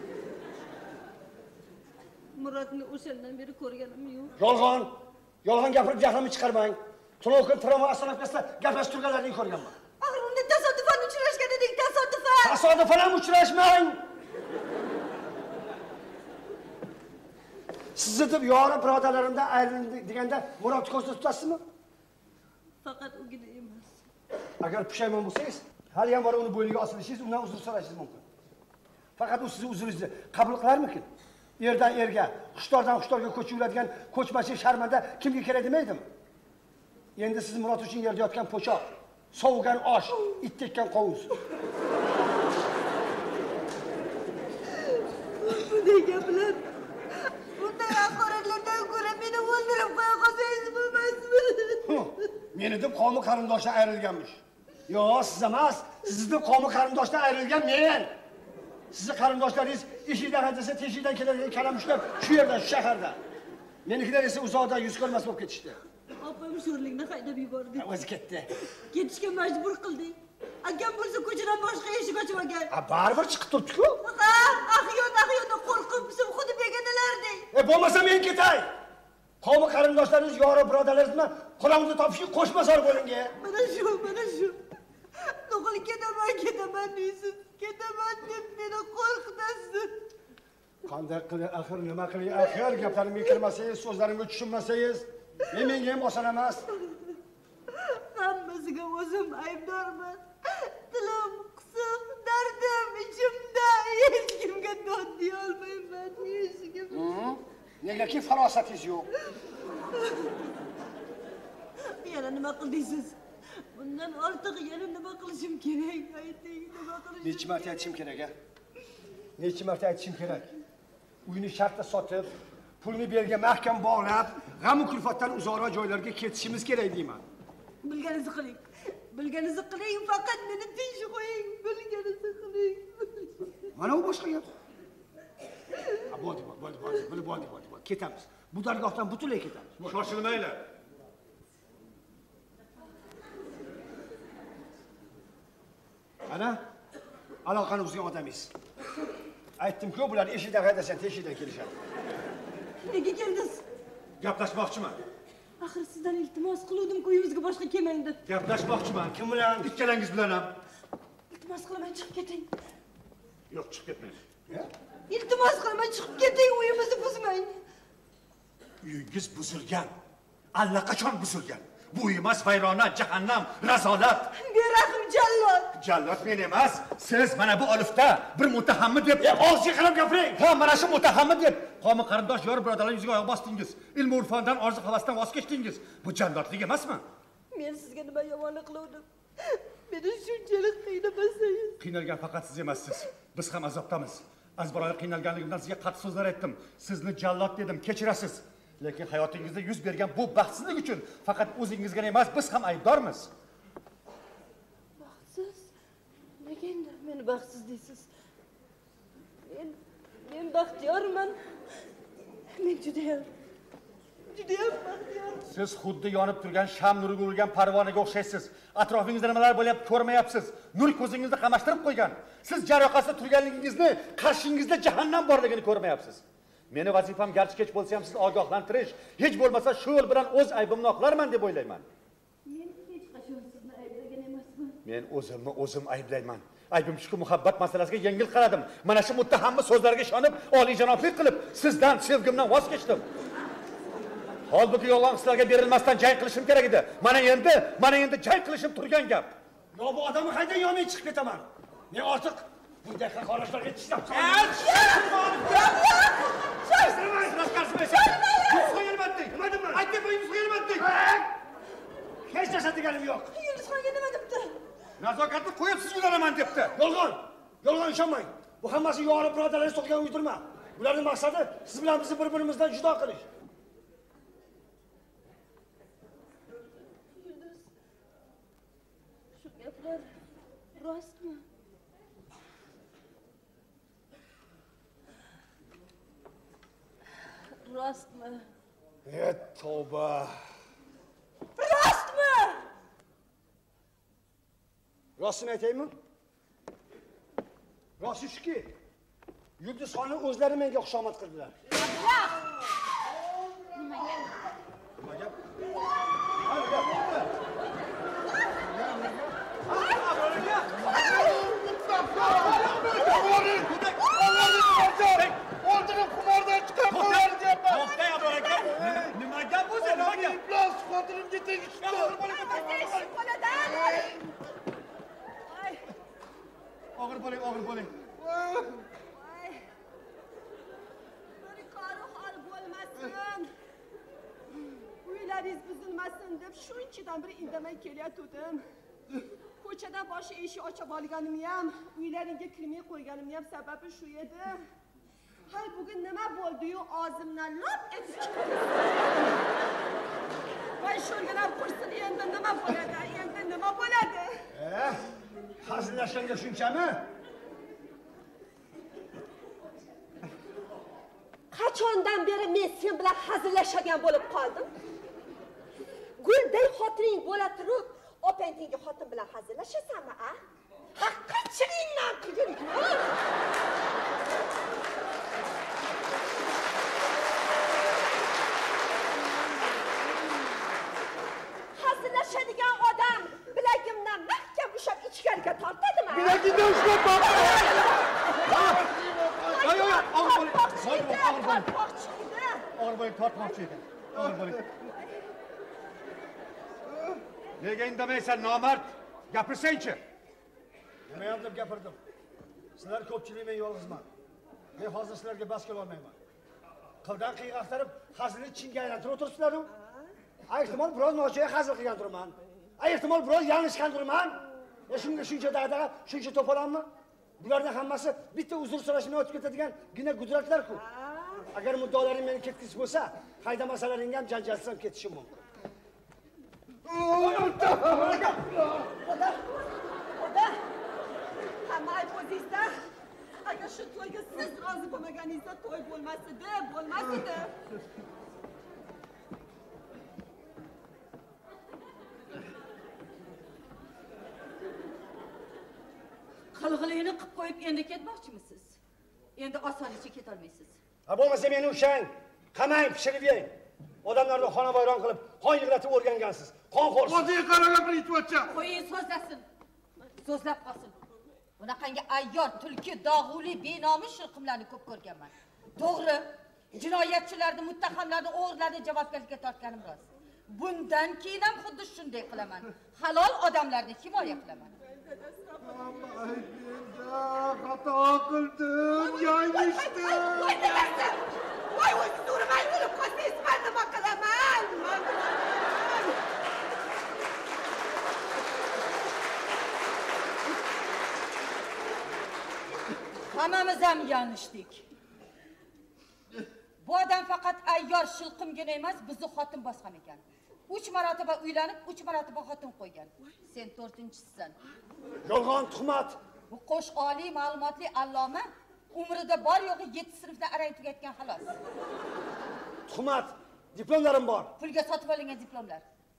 Murodni o'shandan beri ko'rganim yo'q. Yolg'on. Yolg'on gapirib jahlimni chiqarmang. Tunov kun tramvay oстановкасida gaplashib turganlarini ko'rganman. Axir unda tasodifan uchrashgan edik, tasodifan. Tasodifan ham uchrashmang. Sizni deb yori birodarlarimdan ayrildi deganda Murodni ko'zda tutasizmi? Faqat ugina emas. Agar pushaymon bo'lsangiz, hali ham bor uni bo'yniga osilishingiz, undan uzr so'rashingiz mumkin. Faqat u sizni uzringizni qabul qilarmikin? Erdan erga, xushtordan xushtorga ko'chib yuradigan ko'chmachi sharmanda kimga kerak demaydimi? Endi siz Murod uchun yerda yotgan po'choq, sovugan osh, it tekkan qovuz. Bunday gaplar, bunday haqoratlardan ko'ra meni o'ldirib qo'ya qolsangiz bo'lmasmi? Meni deb qavmi qarindoshdan ayrilganmish. Yo'q, siz emas, sizni deb qavmi qarindoshdan ayrilgan men. Sizni qarindoshlaringiz eshikdan haydasa, teshikdan keladigan kalamushlar shu yerda, shu shaharda. Menikilar esa uzoqda yuz ko'rmas bo'lib ketishdi. Opam sho'rlikni haydab yubordi. O'zi ketdi. Ketishga majbur qildik. Akam bo'lsa ko'chadan boshqa eshik ochib olgan. A, baribir chiqib turibdi-ku. Ha, ahiyon ahiyon qo'rqib, bizim xuddi begonalardek. E, bo'lmasa men ketay. Qavmi qarindoshlaringiz, yori birodarlaringiz bilan qo'lingizga topishga qo'shmasor bo'linga. Mana shu, mana shu. No'g'il ketaman, ketaman deysiz. Ketaman deb meni qo'rqitasiz. Qanday qilib, axir nima qilay? Axir gaplarimga kirmasangiz, so'zlarimga tushunmasangiz, men menga ham oson emas. Hammasiga o'zim aybdorman. Tilim qisiq, dardim ichimda. Hech kimga dod deya olmayman. Hech kim. Negaki farosatingiz yo'q. Yana nima qildingiz? Bundan ortiq yana nima qilishim kerak? Ayting, nima qilishim? Necha marta aytishim kerak, a? Necha marta aytishim kerak? Uyni shartda sotib, pulni berga mahkam bog'lab, g'am va kulfatdan uzoqroq joylarga ketishimiz kerak deyman. Bilganingizni qiling. Bilganingizni qiling, faqat meni tinch qo'ying. Bilganingizni qiling. Mana u boshqa gap. A, bo'ldi, bo'ldi, bo'ldi, bo'ldi, bo'ldi, bo'ldi, bo'ldi. Ketamiz. Bu dargohdan butunlay ketamiz. Shoshilmanglar. Ana, aloqani uzgan odamingiz. Aytdim-ku, bular eshikdan haydashadi, teshikdan kelishadi. Nega keldingiz? Gaplashmoqchiman. Axir sizdan iltimos qiluvdim-ku, uyimizga boshqa kelmang deb. Gaplashmoqchiman. Kim bilan? Ikkalangiz bilan ham. Iltimos qilaman, chiqib keting. Yo'q, chiqib ketmaysiz. Iltimos qilaman, chiqib keting, uyimizni buzmang. Uyingiz buzilgan. Allaqachon buzilgan. Bu uy emas, vayrona, jahannam, razolat. Berahm jallod. Jallod men emas, siz mana bu olifda bir mutahammi deb, og'zga qarab gapiring. Ha, mana shu mutahammi deb qavmi qarindosh yor birodarlar yuziga oyoq bosdingiz. Ilm va urfondan, orzu havasdan voz kechdingiz. Bu jallodlik emasmi? Men sizga nima yomonlik qildim? Meni shunchalik qiynamasangiz. Qiynalgan faqat siz emassiz. Biz ham azobdamiz. Azbaroyi qiynalganligimdan sizga qattiq so'zlar aytdim. Sizni jallod dedim, kechirasiz. Lekin hayotingizda yuz bergan bu baxtsizlik uchun faqat o'zingizga emas, biz ham aybdormiz. Baxtsiz? Nega endi meni baxtsiz deysiz? Men men baxtiyorman. Men juda ham juda ham baxtiyor. Siz xuddi yonib turgan sham nuriga urilgan parvonaga o'xshaysiz. Atrofingizda nimalar bo'lyapti ko'rmayapsiz. Nur ko'zingizni qamashtirib qo'ygan. Siz jar yoqasida turganligingizni, qarshingizda jahannam borligini ko'rmayapsiz. Meni vazifam garchi kech bo'lsa ham sizni ogohlantirish, hech bo'lmasa shu yo'l bilan o'z aybimni oqlarman deb o'ylayman. Men hech qachon sizni ayblagan emasman. Men o'zimni o'zim ayblayman. Aybim shuki, muhabbat masalasiga yengil qaradim. Mana shu muttahammi so'zlarga ishonib, olijanoblik qilib, sizdan, sevgimdan voz kechdim. Holbuki yolg'on hislarga berilmasdan jang qilishim kerak edi. Mana endi, mana endi jang qilishim turgan gap. Yo, bu odamni qaydan yonmay chiqib ketaman? Men ortiq bunday haqoratlarga tishlab qolaman. Hech narsa deganim yo'q. Yulduzxonga nima debdi? Nazokatni qo'yib siz yuraraman debdi. Yolg'on. Yolg'on ishonmang. Bu hammasi yori birodarlaringiz to'qgan uydirma. Ularning maqsadi siz bilan bizni bir-birimizdan judo qilish. Yulduz. Shu gaplar rostmi? Rostmi? Ey tavba. Rostmi? Rostini aytaymi? Rosti shuki, Yulduzxonni o'zlari menga xushomad qildilar. Nima gap? Nima gap? O'ldirib qumordan chiqib qo'yadi deyapman. To'xtay, aka. Nima gap o'zi? Nima gap? Iblis xotinimga tegishdi. Og'ir bo'ling, og'ir bo'ling. Bir qari hol bo'lmasin. Uylaringiz buzilmasin deb shunchadan bir indamay kelyatdim. Ko'chadan boshi eshik ochib olganim ham, uylaringga kirmay qo'yganim ham sababi shu edi. Hay bugun nima bo'ldi-yu, og'zimdan lop etib chiqdi. Voy sho'rganam qursin, endi nima bo'ladi? Endi nima bo'ladi? Eh, hazillashganga shunchami? Qachondan beri men sen bilan hazillashadigan bo'lib qoldim? Gulday xotining bo'la turib, opangga xotin bilan hazillashasanmi, a? Haqqatchilikdan qilgin. Hazillashadigan odam bilagimdan mahkam ushlab ichkariga tortadimi? Bilagingdan ushlab bor. Yo'q, yo'q, og'ir bo'ling. Og'ir bo'ling. Tortmoqchi. Og'ir bo'ling, tortmoqchi ekan. Og'ir bo'ling. Nega indamaysan, nomard? Gapirsang-chi. Nima ham deb gapirdim? Sizlar ko'pchilik, men yolg'izman. Men hozir sizlarga bas kela olmayman. Qildan qiyg'aq axtarib, hazilni chinga aylantirib o'tiribsizlar-ku. Ehtimol biroz nojo'ya hazil qilgan turman. Ehtimol biroz yanglishgan turman. E shunga shuncha dag'dag'a, shuncha to'polonmi? Bularning hammasi bitta uzr so'rashmay o'tib ketadigan gina gudratlar-ku. Agar muddolaring meni ketkizib bo'lsa, haydamasalaring ham janjalsiz ham ketishim mumkin. Oda! Oda! Hamma ayb o'zingizda. Agar shu to'yga siz rozi bo'lmaganingizda to'y bo'lmas edi, bo'lmas edi. Qilg'ilingni qilib qo'yib endi ketmoqchimisiz? Endi osonlikcha keta olmaysiz. Ha bo'lmasa meni ushang, qamang, pishirib yeng. Odamlarni xonavayron qilib, qon yig'latib o'rgangansiz. Qonxo'rsiz. O'ziga qaragan bir itvocha. Qo'ying so'zlasin. So'zlab qolsin. Bunaqangi ayyor, tulki, dog'uli, benomi shirqimlarni ko'p ko'rganman. To'g'ri, jinoyatchilarni, muttahamlarni, o'g'rilarni javobgarlikka tortganim rost. Bundan keyin ham xuddi shunday qilaman. Halol odamlarni himoya qilaman. Xato qildim, yanglishdim. Voy dadasi! Voy o'zingiz urmay bo'lib qolsangiz, men nima qilaman? Hammamiz ham yanglishdik. Bu odam faqat ayyor shilqimgina emas, bizni xotin bosgan ekan. uch marotaba uylanib, uch marotaba xotin qo'ygan. Sen to'rtinchisisan. Yolg'on, tuhmat. Bu qo'sh oliy ma'lumotli alloma umrida bor yo'g'i yetti sinfda arang tugatgan xolos. Tuhmat. Diplomlarim bor. Pulga sotib olingan diplomlar.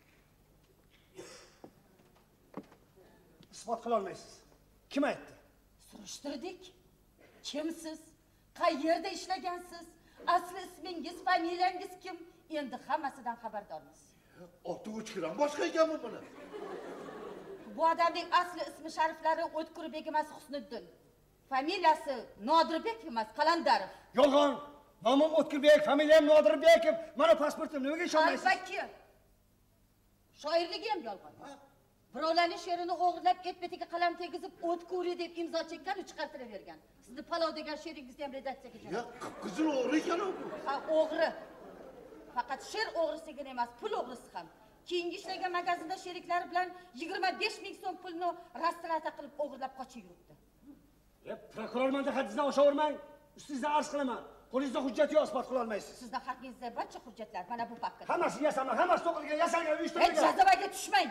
Isbot qila olmaysiz. Kim aytdi? Surishtirdik. Kimsiz? Qayerda ishlagansiz? Asli ismingiz, familiyangiz kim? Endi hammasidan xabardormiz. Oti o'chkiram boshqa ekanmi buni? Bu odamning asli ismi shariflari O'tkurbek emas, Husniddin. Familiyasi Nodirbek emas, Qalandarov. Yolg'on. Nomim O'tkurbek, familiyam Nodirbekov. Mana pasportim, nimaga ishonmaysiz? Albatta. Shoirligi ham yolg'on. Birovlarning she'rini o'g'irlab, et-betiga qalam tegizib, O'tkuri deb imzo chekkan, chiqartiravergan. Sizni palov degan she'ringizni ham redaksiyaga jo'natdi. Ya, qizil o'g'ri ekan u. Ha, o'g'ri. Faqat she'r o'g'risigina emas, pul o'g'risi ham. Keyingi ishlagan magazinda sheriklari bilan yigirma besh ming so'm pulni rastrata qilib o'g'irlab qochib yuribdi. E, prokurormanda haddingizdan oshavermang. Ustingizdan arz qilaman. Qo'lingizda hujjat yo'q, isbot qila olmaysiz. Sizning haqingizda barcha hujjatlar mana bu papkada. Hammasi yasaman, hammasi to'qilgan, yasalgan, Hech uyushtirilgan. jazobaga tushmang.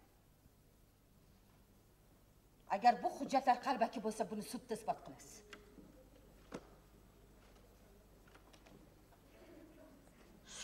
Agar bu hujjatlar qalbaki bo'lsa, buni sudda isbot qilasiz.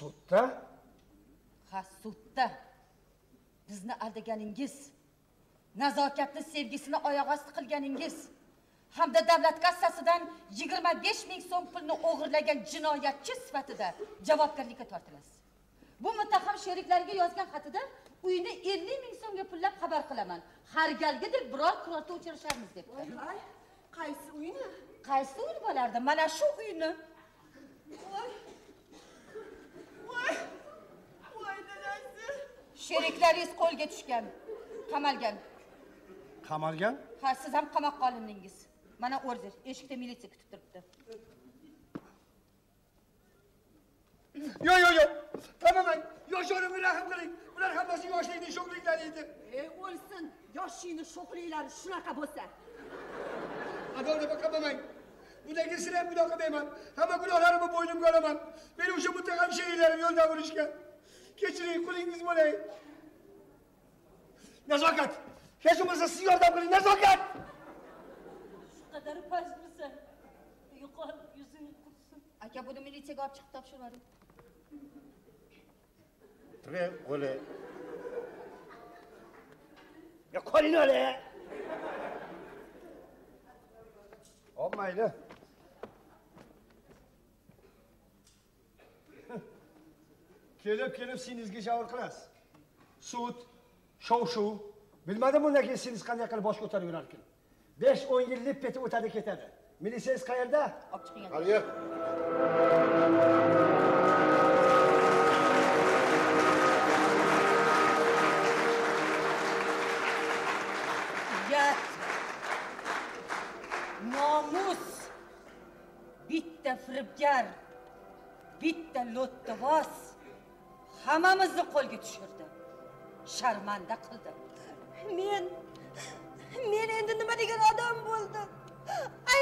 Sudda? Ha, sudda. Bizni aldaganingiz, nazokatni, sevgisini oyoq osti qilganingiz hamda davlat kassasidan yigirma besh ming so'm pulni o'g'irlagan jinoyatchi sifatida javobgarlikka tortilasiz. Bu muttaham sheriklariga yozgan xatida uyni ellik ming so'mga pullab xabar qilaman. Har galgidek biror kurortda uchrasharmiz debdi. Voy, qaysi uyni? Qaysi uy bo'lardi? Mana shu uyni. Voy. Voy. Voy dadasi. Sheriklaringiz qo'lga tushgan, qamalgan. Qamalgan? Ha, siz ham qamoqqa olindingiz. Mana order, eshikda militsiya kutib turibdi. Yo yo yo. Tamamang. Yoshlarimni rahim qiling. Bular hammasi yoshlikning sho'xliklari edi. Ey o'lsin, yoshingni sho'xliklari shunaqa bo'lsa. Adolda qamamang. Bunday sira ham gunoh qilmayman. Hamma gunohlarimni bo'ynimga olaman. Meni o'sha muttaham sheriklarim yo'ldan urishgan. Kechiring, qulingiz bo'lay. Nazokat. Hech bo'lmasa siz yordam qiling, nazokat. Shu qadar pastmisan. Yo'qol, yuzing qursin. Aka, buni militsiyaga olib chiqib topshirvaring. Tre qo'li. Ya qo'lini ol. Olmaydi. Kelib kelib sinizga javr qilasiz. Sud, shov-shuv. Bilmadim undan keyin siz qanday qilib bosh ko'tarib yurar ekan. besh o'n yil lip etib o'tadi ketadi. Militsiyangiz qayerda? Olib chiqing. Hali. Yat. Nomus. Bitta firibgar, bitta lo'ttivoz hammamizni qo'lga tushirdi. Sharmanda qildi. Men men endi nima degan odam bo'ldim? Ay